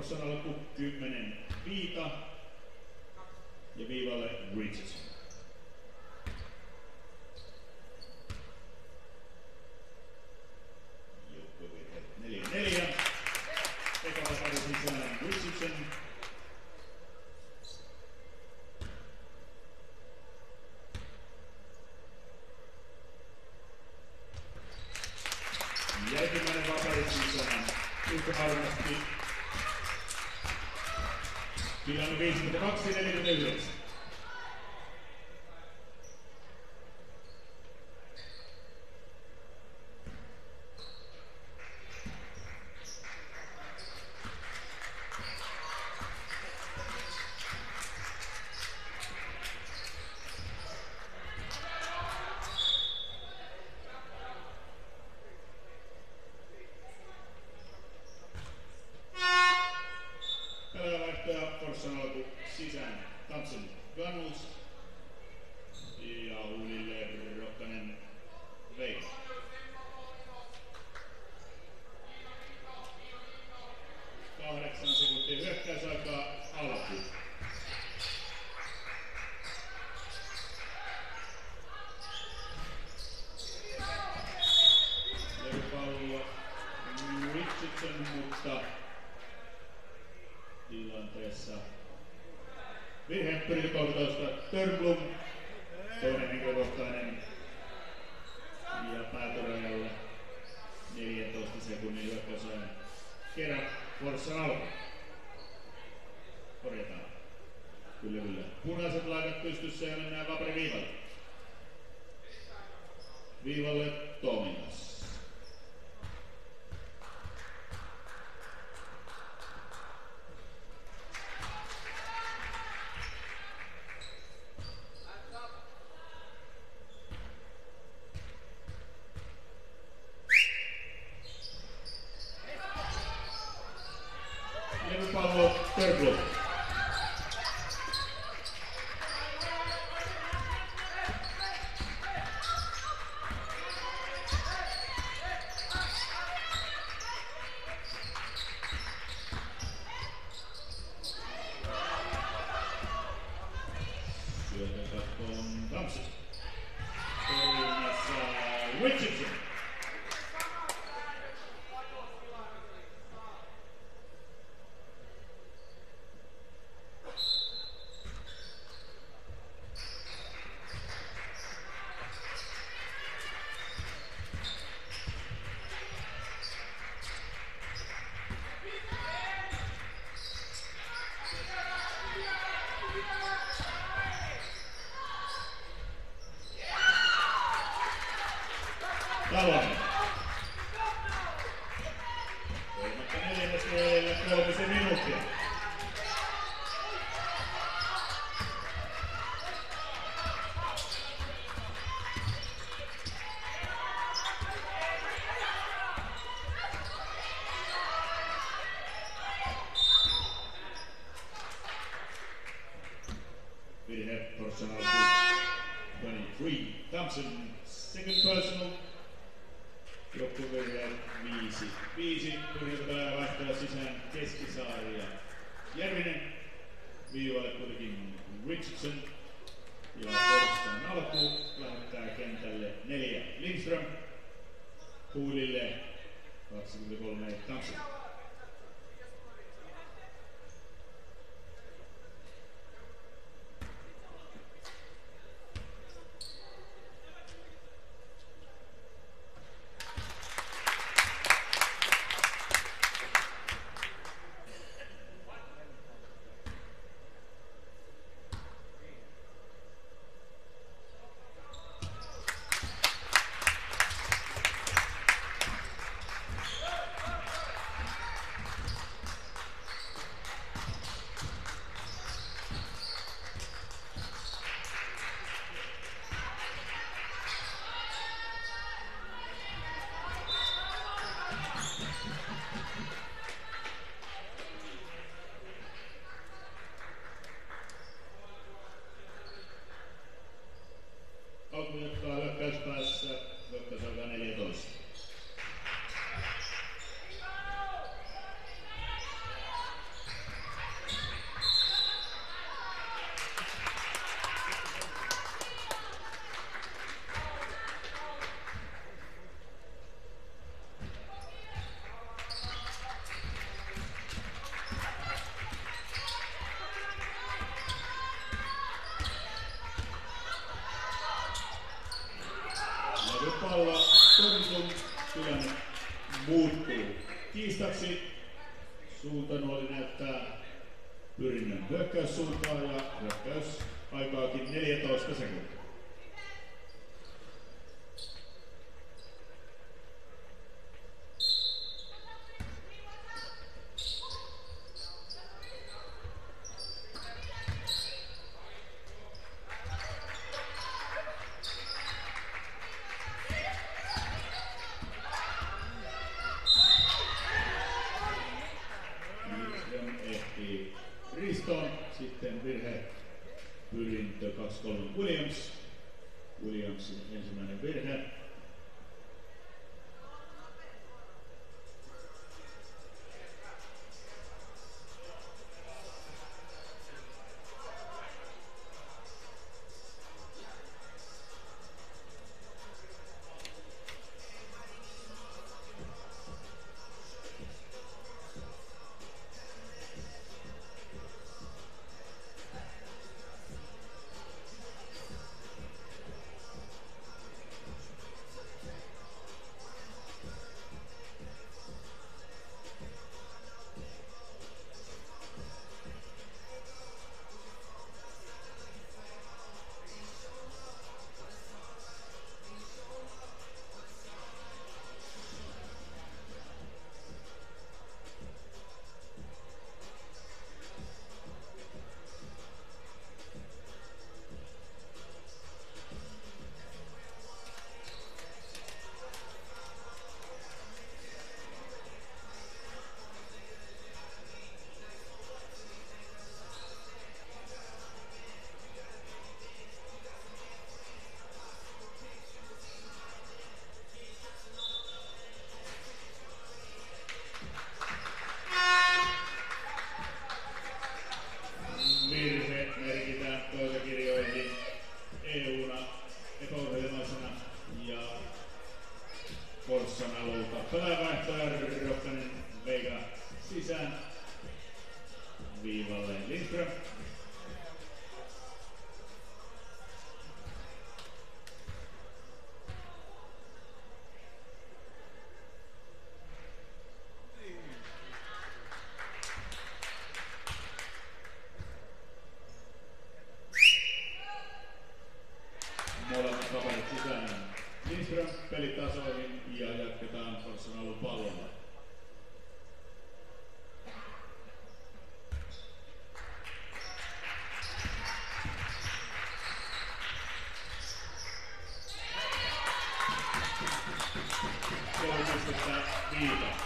Forssan alku kymmenen viita ja viivalle Richardson. Joukkuevirhe neljä neljä. Eka vapari sisään Richardson. Jälkimmäinen vapari sisään. Yhtä varmasti. Tilanne viisikymmentäkaksi neljäkymmentäyhdeksän. Forssan alku sisään Thompson Gunnels ja uudille Rokkanen Veikko. Kahdeksan sekuntia hyökkäysaikaa alkuun. Levypallo Richardson, mutta tilanteessa virhe Pyrintö Törnblom, toinen henkilökohtainen ja päätörajalle neljäntoista sekunnin hyökkäysajan kerran Forssan alku. Korjataan. Kyllä kyllä. Punaiset laidat pystyssä ja mennään vapari viivalle. Viivalle Tominas. Levypallo Törnblom. Syötökattoon Thompson. Torjunnassa Richardson. Talonen. Kolmatta neljännestä jäljellä kolmisen minuuttia. Virhe Forssan alku twenty-three. Thompson, second personal. Joukkuevirhe viisi viisi. Pyrintö vaihtaa sisään Keskisaari ja Järvinen. Viivalle kuitenkin Richardson. Ja Forssan alku lähettää kentälle neljä Lindström. Huulille kaksikymmentäkolme Thompson. pallo, torjun, tilanne muuttuu. Kiistaksi suuntanuoli näyttää Pyrinnön hyökkäyssuuntaan ja hyökkäys aikaakin neljätoista sekuntia. Sitten virhe Pyrintö kaksi kolme Williams. Williamsin ensimmäinen virhe. Molemmat kaverit sisään. Lindström pelitasoihin ja jatketaan Forssan pallolla. Kolmisesta viita.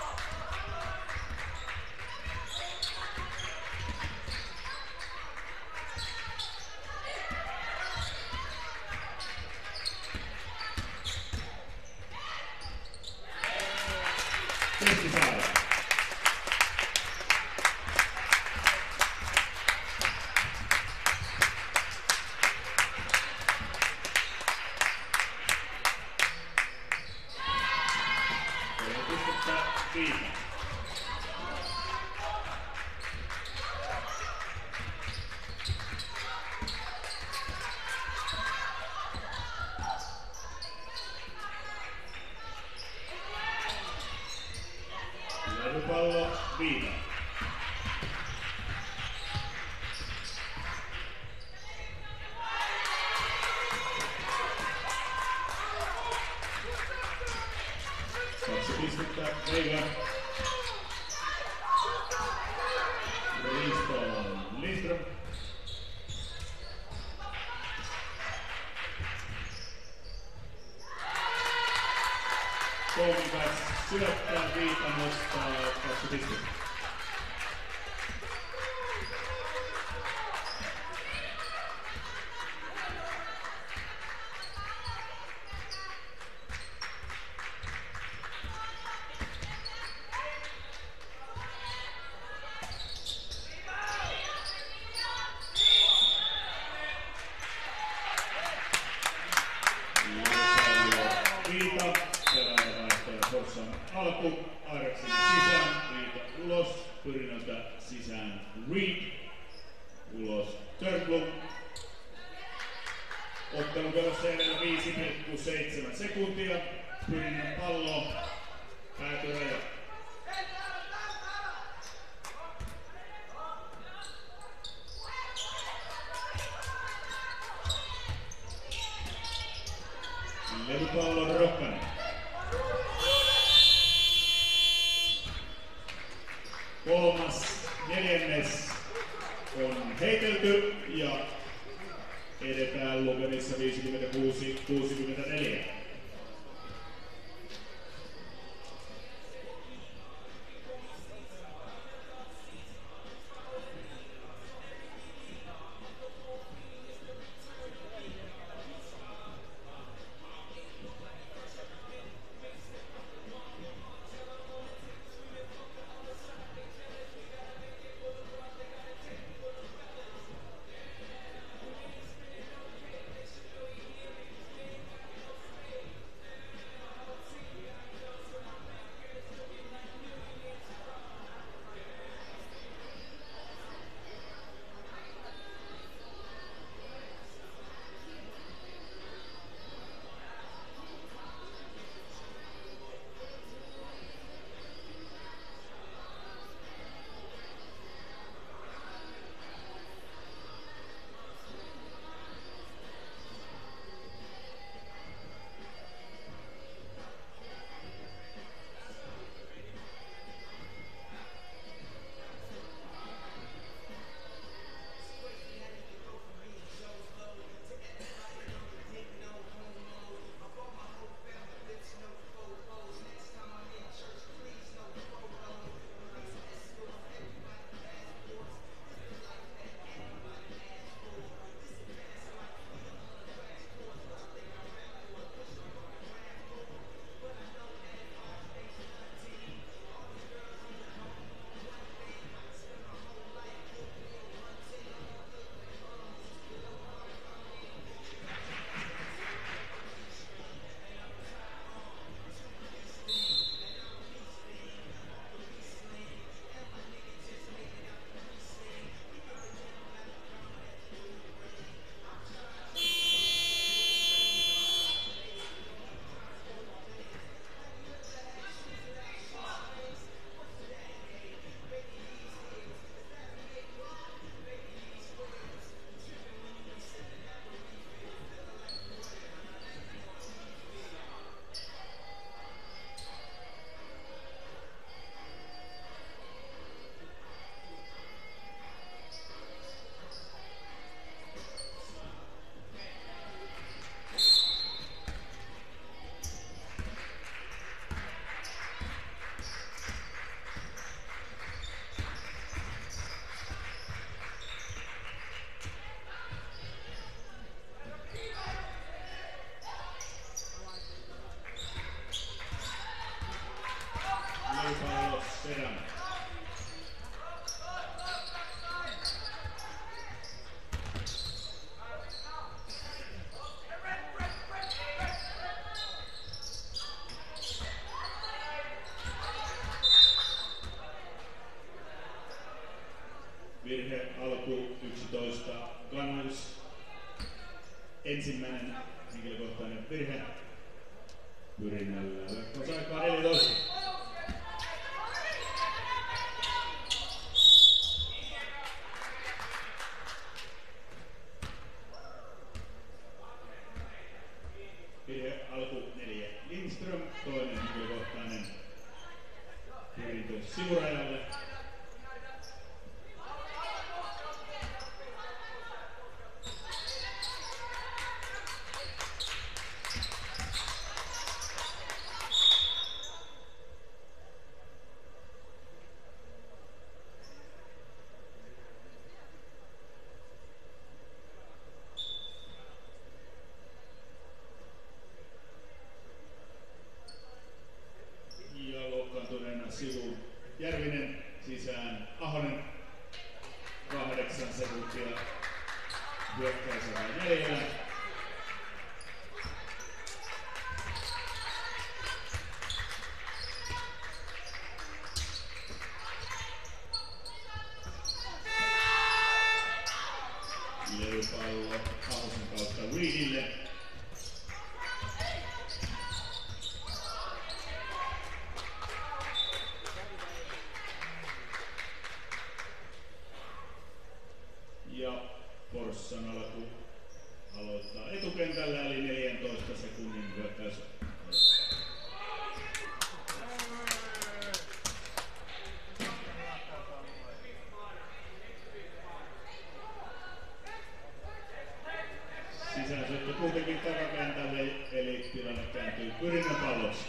Pallo viita. Kaksi pistettä Veiga. Riistoon Lindström. Kolmikas syöttää viita nostaa kaksi pistettä. Alku, Airaksen sisään, Viita ulos, Pyrinnöltä sisään, Reed, ulos, Törnblom, Ottelun kellossa edellä viisi pilkku seitsemän sekuntia. Pyrinnön pallo. Päätyraja. Levypallon Rokkanen. Kolmas neljännes on heitelty ja edetään lukemissa viisikymmentäkuusi kuusikymmentäneljä. Virhe alku yksitoista Gunnels. Ensimmäinen henkilökohtainen virhe. Pyrinnällä leikkausaikaa neljätoista. Virhe alku neljä Lindström. Toinen henkilökohtainen Pyrintö sivurajalle. Sivu Järvinen sisään Ahonen kahdeksan sekuntia hyökkäisellä neljällä. Levypallo Ahosen kautta Reedille. Ja Forssan alku aloittaa etukentällä eli neljäntoista sekunnin hyökkäys. Sisäsyöttö kuitenkin takakentälle, eli tilanne kääntyy Pyrinnön palloksi.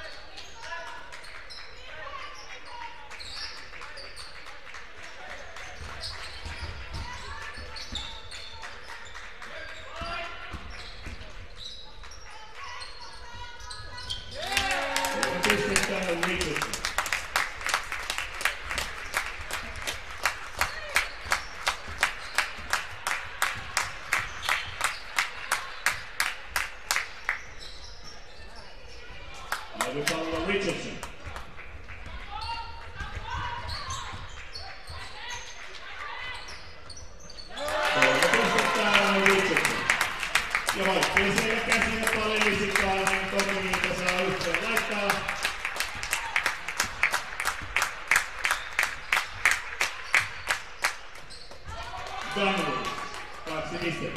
Gunnels, kaksi pistettä.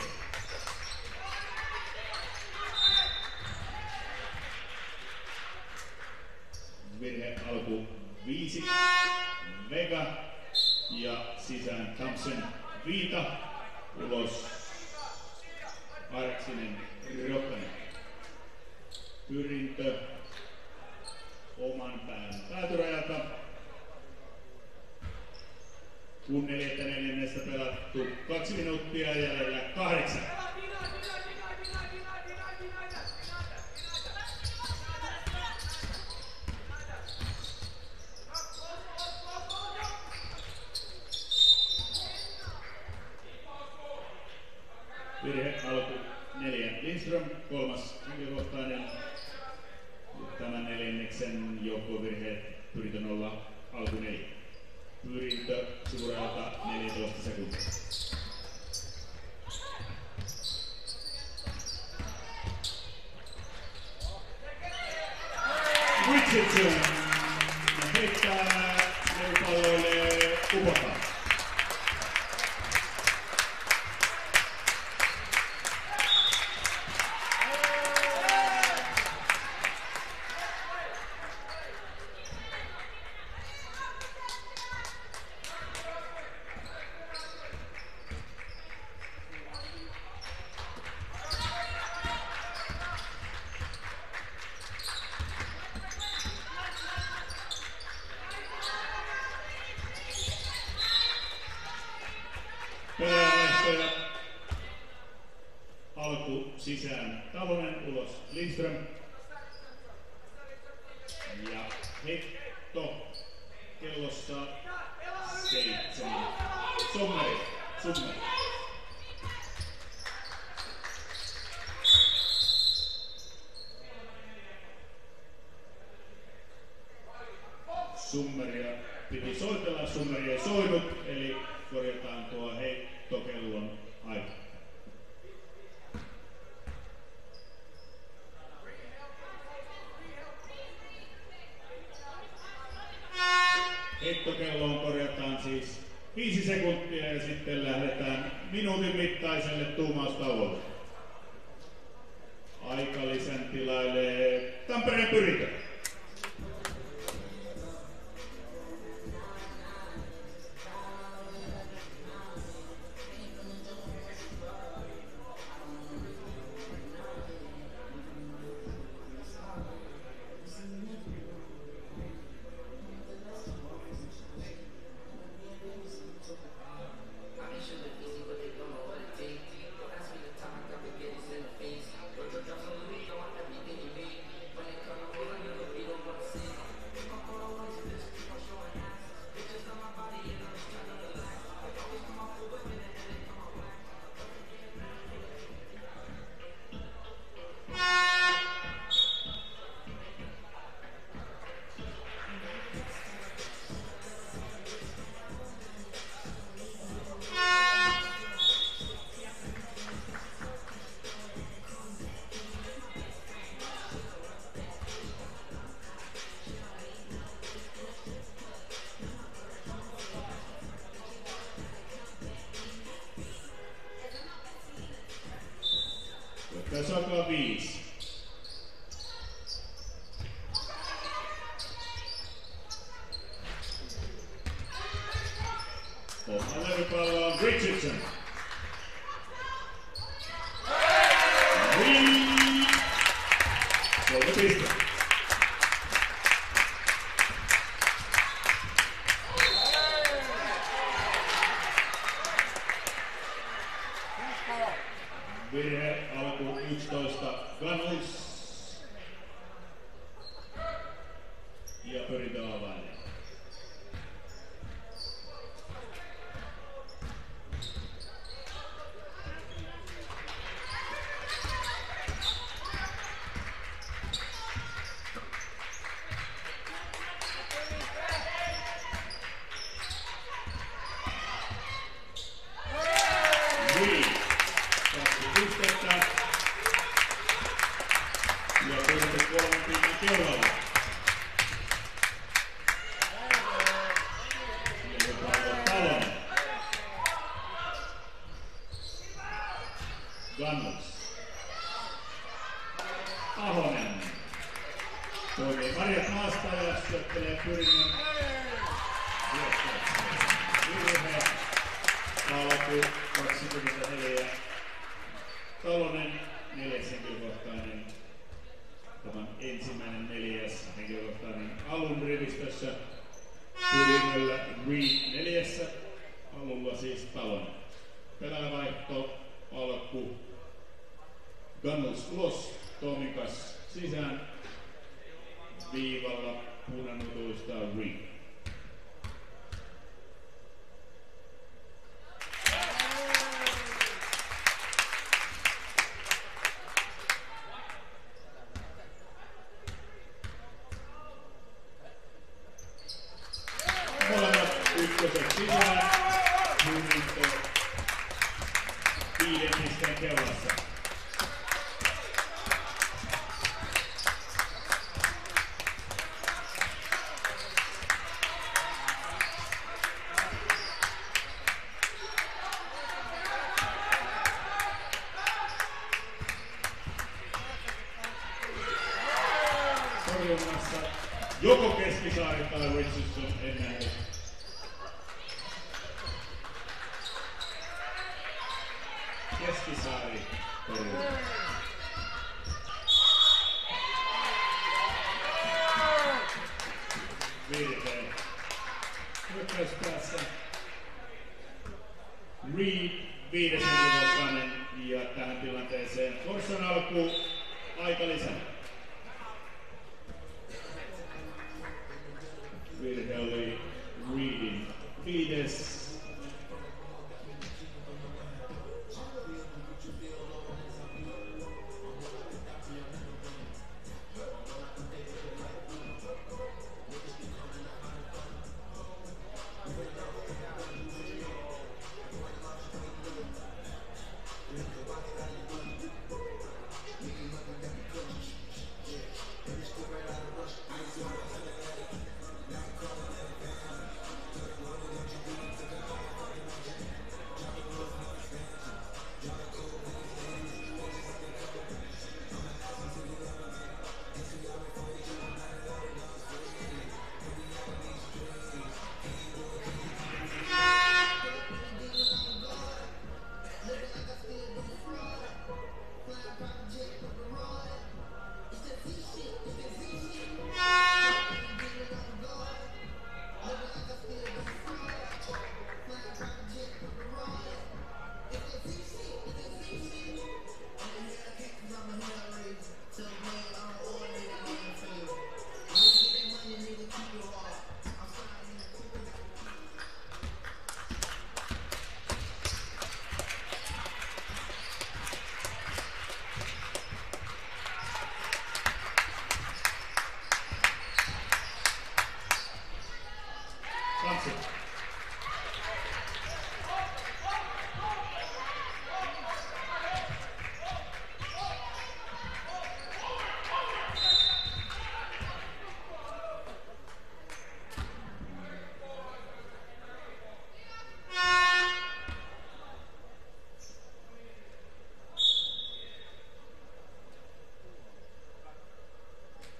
Virhe alku viisi. Vega ja sisään Thompson Viita. Ulos Arksinen Rokkanen. Pyrintö oman pään päätyrajalta. Kun neljättä neljännestä pelattu kaksi minuuttia jäljellä kahdeksan. Virhe alku neljä Lindström, kolmas henkilökohtainen. Tämän neljänneksen joukkuevirheet Pyrintö nolla alku neljä. Pyrintö sivurajalta neljätoista sekuntia. Richardson heittää neuvopalloille Upotaan. Pelaajaehtoja. Alku sisään Talonen, ulos Lindström. Ja heitto kellossa seitsemän. Sommeri, Summeri. Summeria piti soitella, Summeri ei soinut, eli korjataan tuo heittokellon aika. Heittokelloon korjataan siis viisi sekuntia ja sitten lähdetään minuutin mittaiselle tuumaustauolle. Aikalisän tilailee Tampereen Pyrintö. Pitäisi alkaa viisi. Oma levypallo on Richardson. Niin. Kolme pistettä. Virhe alku yksitoista Gunnels. Ja Pyrintö availle. Gunnels. Ahonen. Toimii Marjat maasta ja syöttelee Pyrinnön. Virhe. Alku kaksikymmentäneljä. Talonen neljäs henkilökohtainen. Tämän ensimmäinen neljäs henkilökohtainen alun rivistössä. Pyrinnöllä Reed neljässä. Alulla siis Talonen. Pelaajavaihto. Alku. Gunnels ulos, Tomikas sisään. Viivalla punanutuista Reed. Molemmat ykköset sisään. Pyrintö viiden pisteen keulassa. Torjunnassa joko Keskisaari tai Richardson ennätys. Keskisaari torjunta. Virhe. Hyökkäyspäässä Reed viides henkilökohtainen ja tähän tilanteeseen Forssan alku aika lisää. Virhe oli Reedin viides.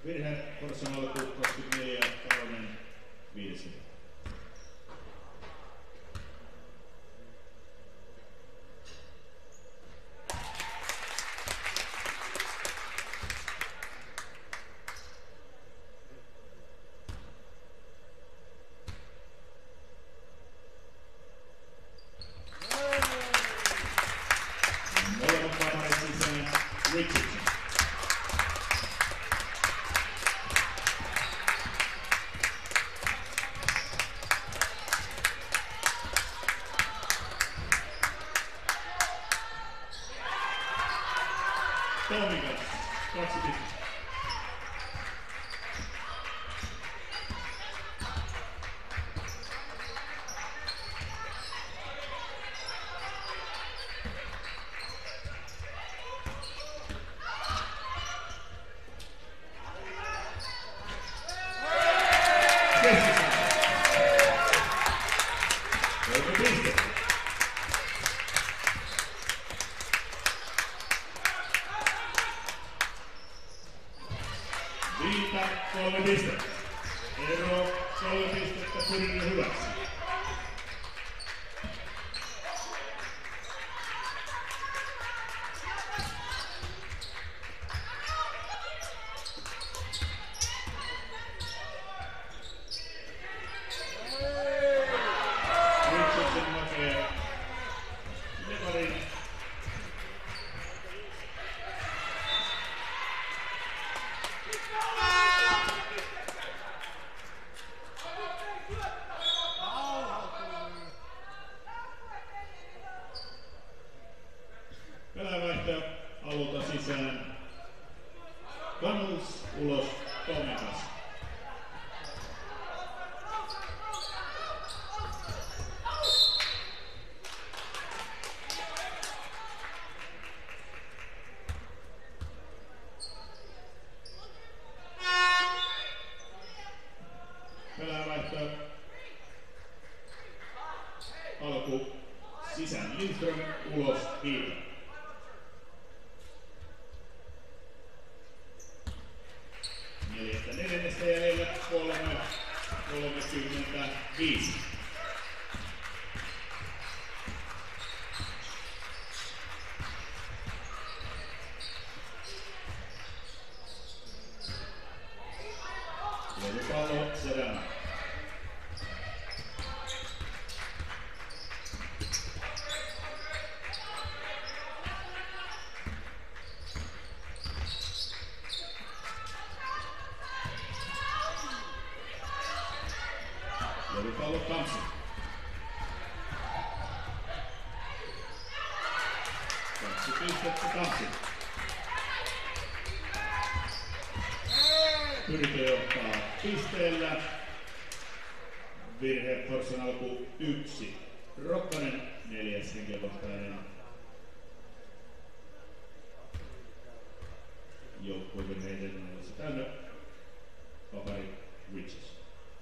Virhe, Forssan alku kaksikymmentäneljä, Kalonen viisi. Kolme pistettä. Ero kolme pistettä Pyrintön hyväksi. Richardson hakee levarin. Pelaajavaihto alulta sisään. Gunnels ulos Tomikas. Pelaajavaihto alku sisään Lindström ulos Viita. Neljästä neljännestä jäljellä kolme kolmekymmentäviisi. Levipallo Sedana. Levipallo Kamsi. Kaksi pistettä Kamsi. Pyrintö johtaa pisteellä. Virhe Forssan alku yksi. Rokkanen neljäs henkilökohtainen. Joukkuevirheiden on täynnä. Papari Riches.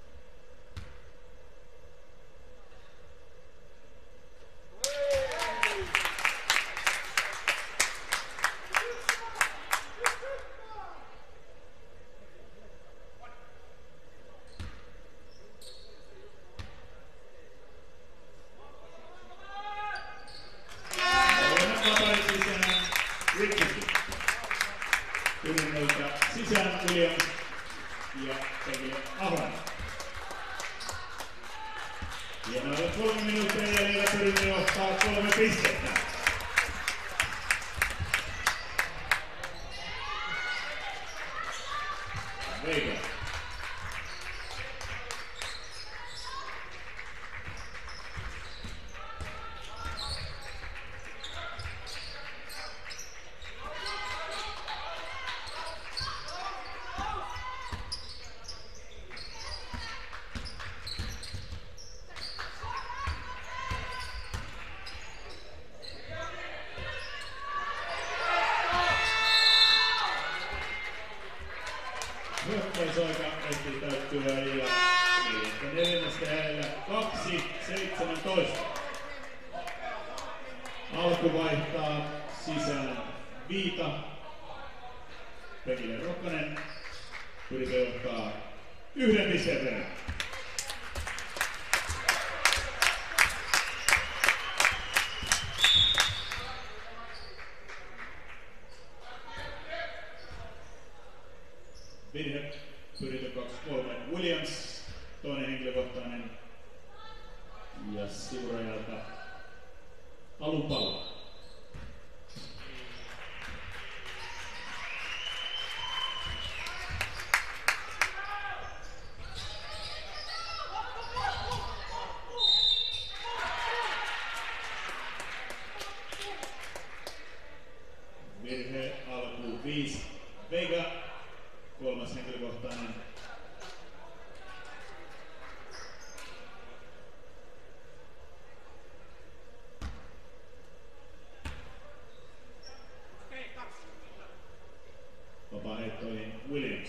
Pyrinnöltä sisään Williams ja Pekille Ahran. Hienoa, kolme minuuttia jäljellä Pyrintö johtaa kolme pistettä. Veikä. Hyökkäysaika ehtii täyttyä ja neljännestä jäljellä kaksi seitsemäntoista. Alku vaihtaa sisään Viita. Pekille Rokkanen. Pyrintö johtaa yhden pisteen verran. Virhe, Pyrintö kaksikymmentäkolme, Williams, toinen henkilökohtainen ja sivurajalta alupalo. Virhe, alkuun viisi, Vega, kolmas henkilökohtainen. Vapaaheittoihin Williams.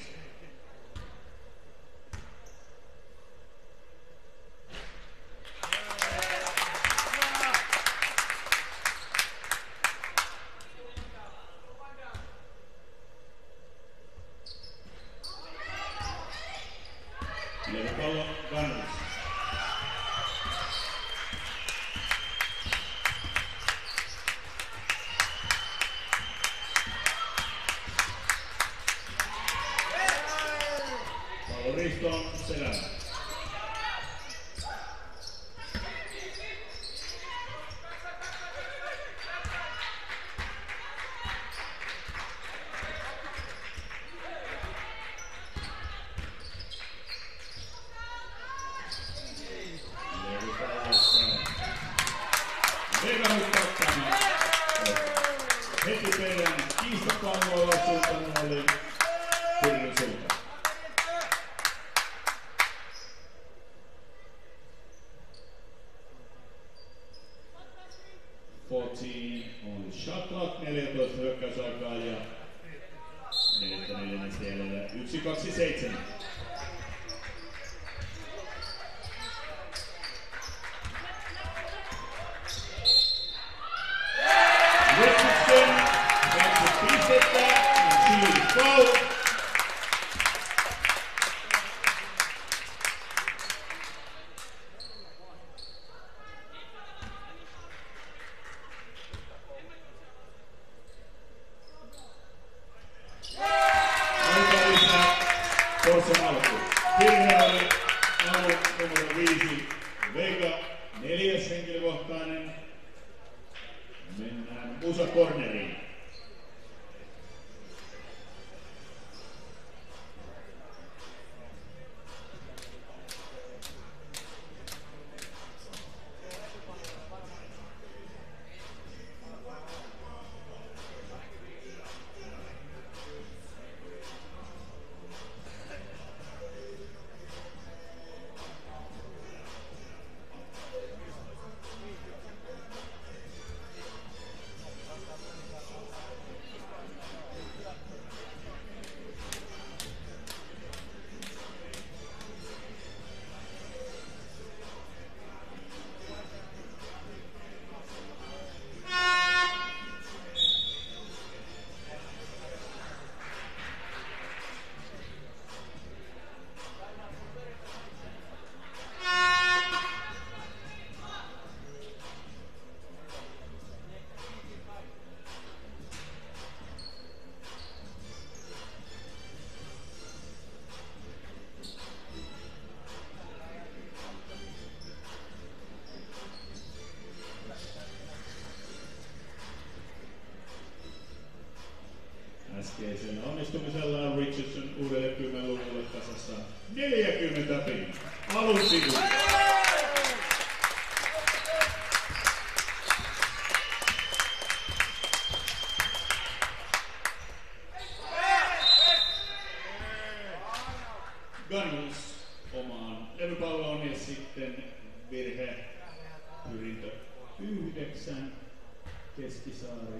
Bre Gunnels. Pallo ristoon Selänä. Vega hyppäyttämään. Heti perään kiistopalloilla suuntaan oli Pyrintön suuntaan. neljätoista on shot clock, neljätoista hyökkäysaikaa ja neljättä neljännestä jäljellä yksi kaksi seitsemän. Richardson, kaksi pistettä ja Chile foul. Aika lisää Korsen alkuun. Virhe oli alun numero viisi, Vega, neljäs henkilökohtainen. Mennään Musa corneriin. Äskeisellä onnistumisellaan Richardson uudelle kymmenluvulle tasassa neljäkymmentä pinnaa. Alun sivu. Gunnels omaan levypalloon ja sitten virhe Pyrintö yhdeksän, Keskisaari.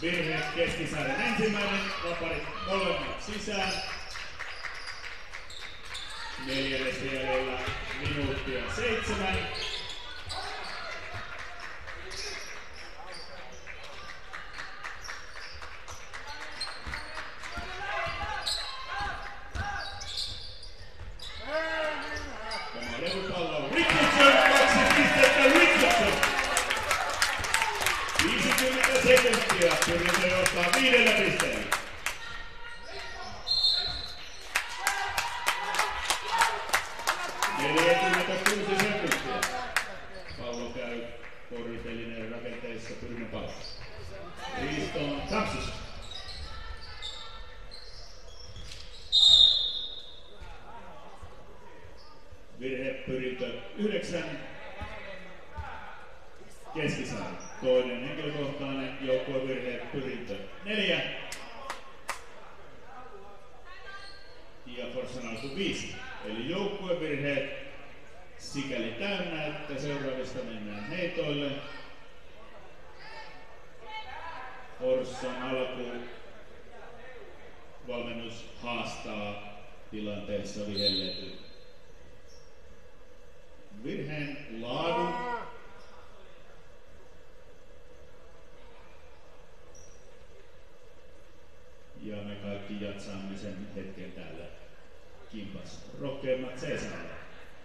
Virhe Keskisaaren ensimmäinen, vaparit molemmat sisään. Neljännessä jäljellä minuuttia seitsemän. Tämä levupallo on Richardson, kaksi pistettä Richardson. viisikymmentä sekuntia, Pyrintö johtaa viidellä pisteellä. neljäkymmentäkuusi sekuntia. Pallo käy koritelineen rakenteessa Pyrintön pallo. Riiston Tampsissa. Virhe Pyrintö yhdeksän. Keskisaari. Toinen henkilökohtainen joukkuevirhe Pyrintö neljä. Ja Forssan alku viisi. Eli joukkuevirheet sikäli täynnä, että seuraavista mennään heitoille. Forssan alku. Valmennus haastaa tilanteessa vihelletyn virheen laadun. Ja me kaikki jatsaamme sen hetken täällä kimpas. Rohkeimmat seisaalla.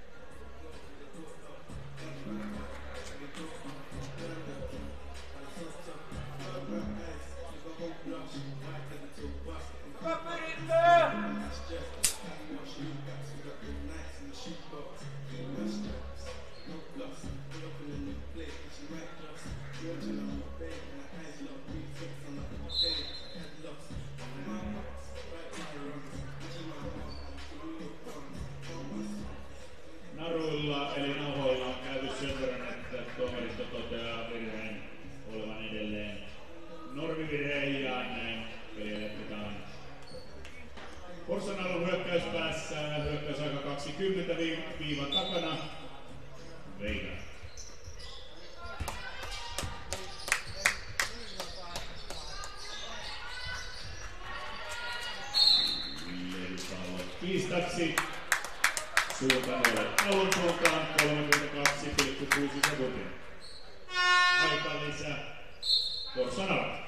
Naruilla eli nahoilla on käyty sen verran, että tuomaristo toteaa virheen olevan edelleen normivirheen ja näin peliä jatketaan. Forssan alun hyökkäyspäässä, hyökkäysaika kaksikymmentä viiva takana. Veikä. Levipallo kiistaksi. Suuntaan ei ole alun suuntaan, kolmekymmentäkaksi pilkku kuusi sekuntia. Aika lisä. Forssan alun.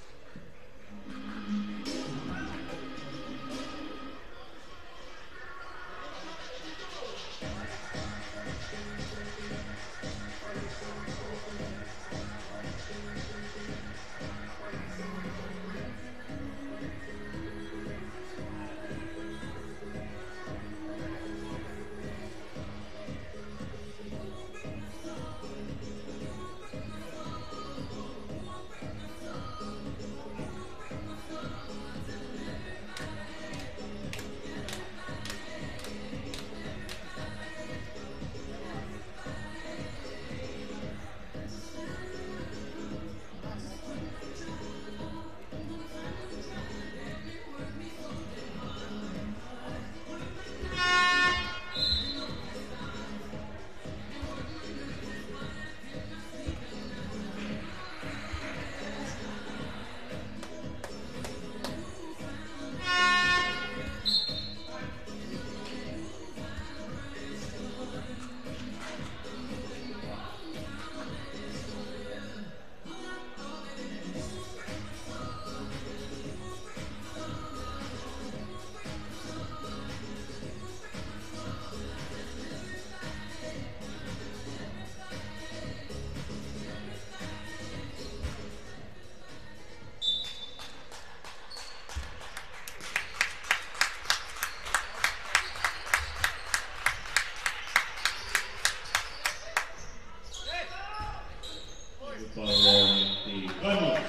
Bre Gunnels.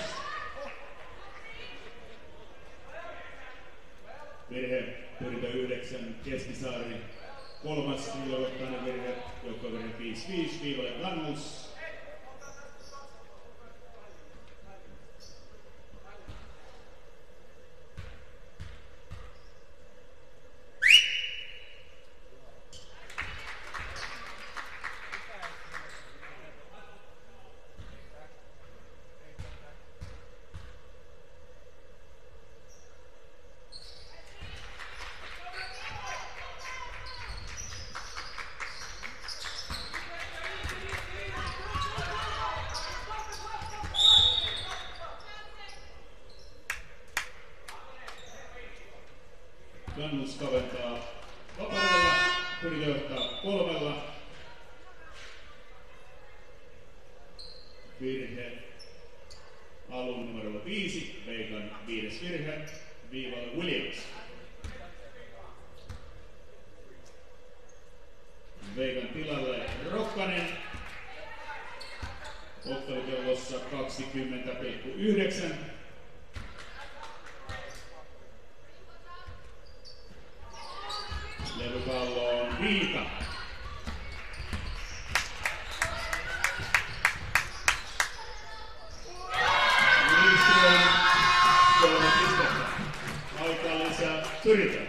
Virhe, Pyrintö yhdeksän, Keskisaari. Kolmas henkilökohtainen virhe, joukkuevirhe viisi viisi, Bre Gunnels. Gunnels kaventaa vapaudella, Pyrintö johtaa kolmella. Virhe alun numerolla viisi, Veikan viides virhe, viivalle Williams. Veikan tilalle Rokkanen. Ottelukellossa kaksikymmentä pilkku yhdeksän. Levypallo on Viita. Lindström, kolme pistettä. Aikaa lisää Pyrintö.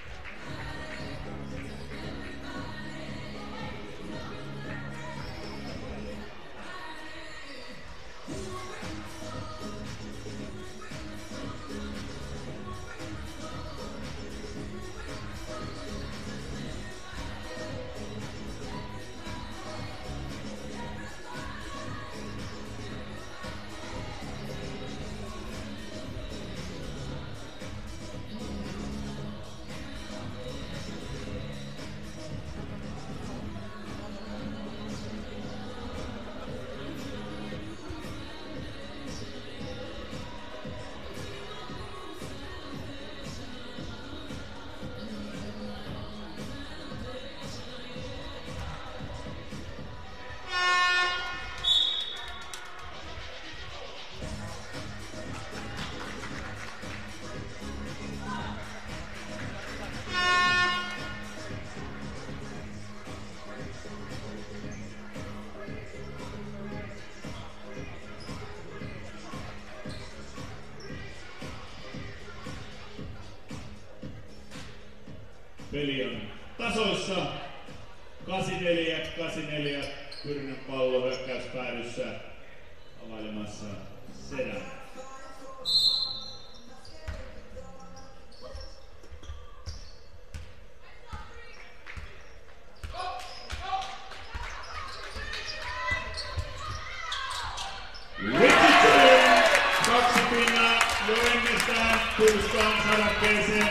Peli on tasoissa. kahdeksan neljä, kahdeksan neljä. Pyrinnön pallo hyökkäyspäädyssä availemassa Sedän. Richardson! Kaksi pinnaa jo ennestään. Tuuskaan sadakkeeseen.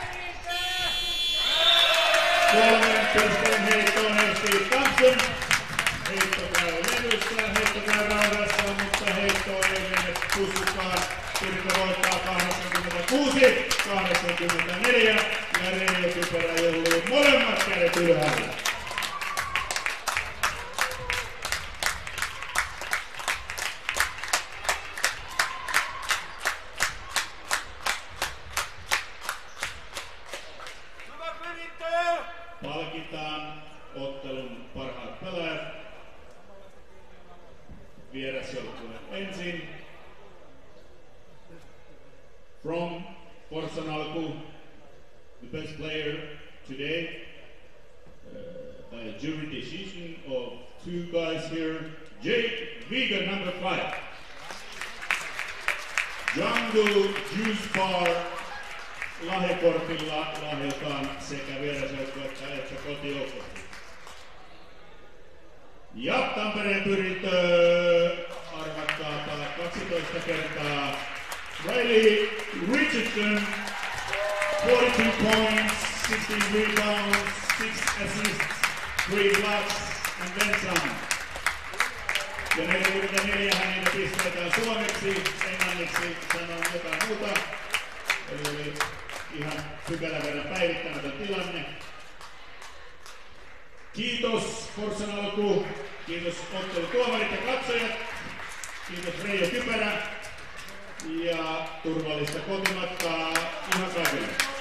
Kolmen pisteen heittoon Steve Thompson. Heitto käy levyssä, heitto käy raudassa, mutta heitto ei mene pussukaan. Pyrintö voittaa kahdeksankymmentäkuusi kahdeksankymmentäneljä ja Reijo Kypärä juhlii molemmat kädet ylhäällä. Palkitaan ottelun parhaat pelaajat. Vierasjoukkue ensin. From Forssan alku, the best player today uh, by a jury decision of two guys here. Jake Vegan, number five. Jungle Juice Bar. Lahjakortilla lahjotaan sekä vierasjoukkuetta että kotijoukkuetta. Ja Tampereen Pyrintö arvattaa kaksitoista kertaa Riley Richardson, forty-two points, sixteen rebounds, six assists, three blocks and then some. Ja neljäkymmentäneljä hänellä pisteitä suomeksi, englanniksi sanoo jotain muuta. Eli oli ihan pykälän verran päivittämätön tilanne. Kiitos Forssan alku, kiitos ottelutuomarit ja katsojat, kiitos Reijo Kypärä ja turvallista kotimatkaa ihan kaikille.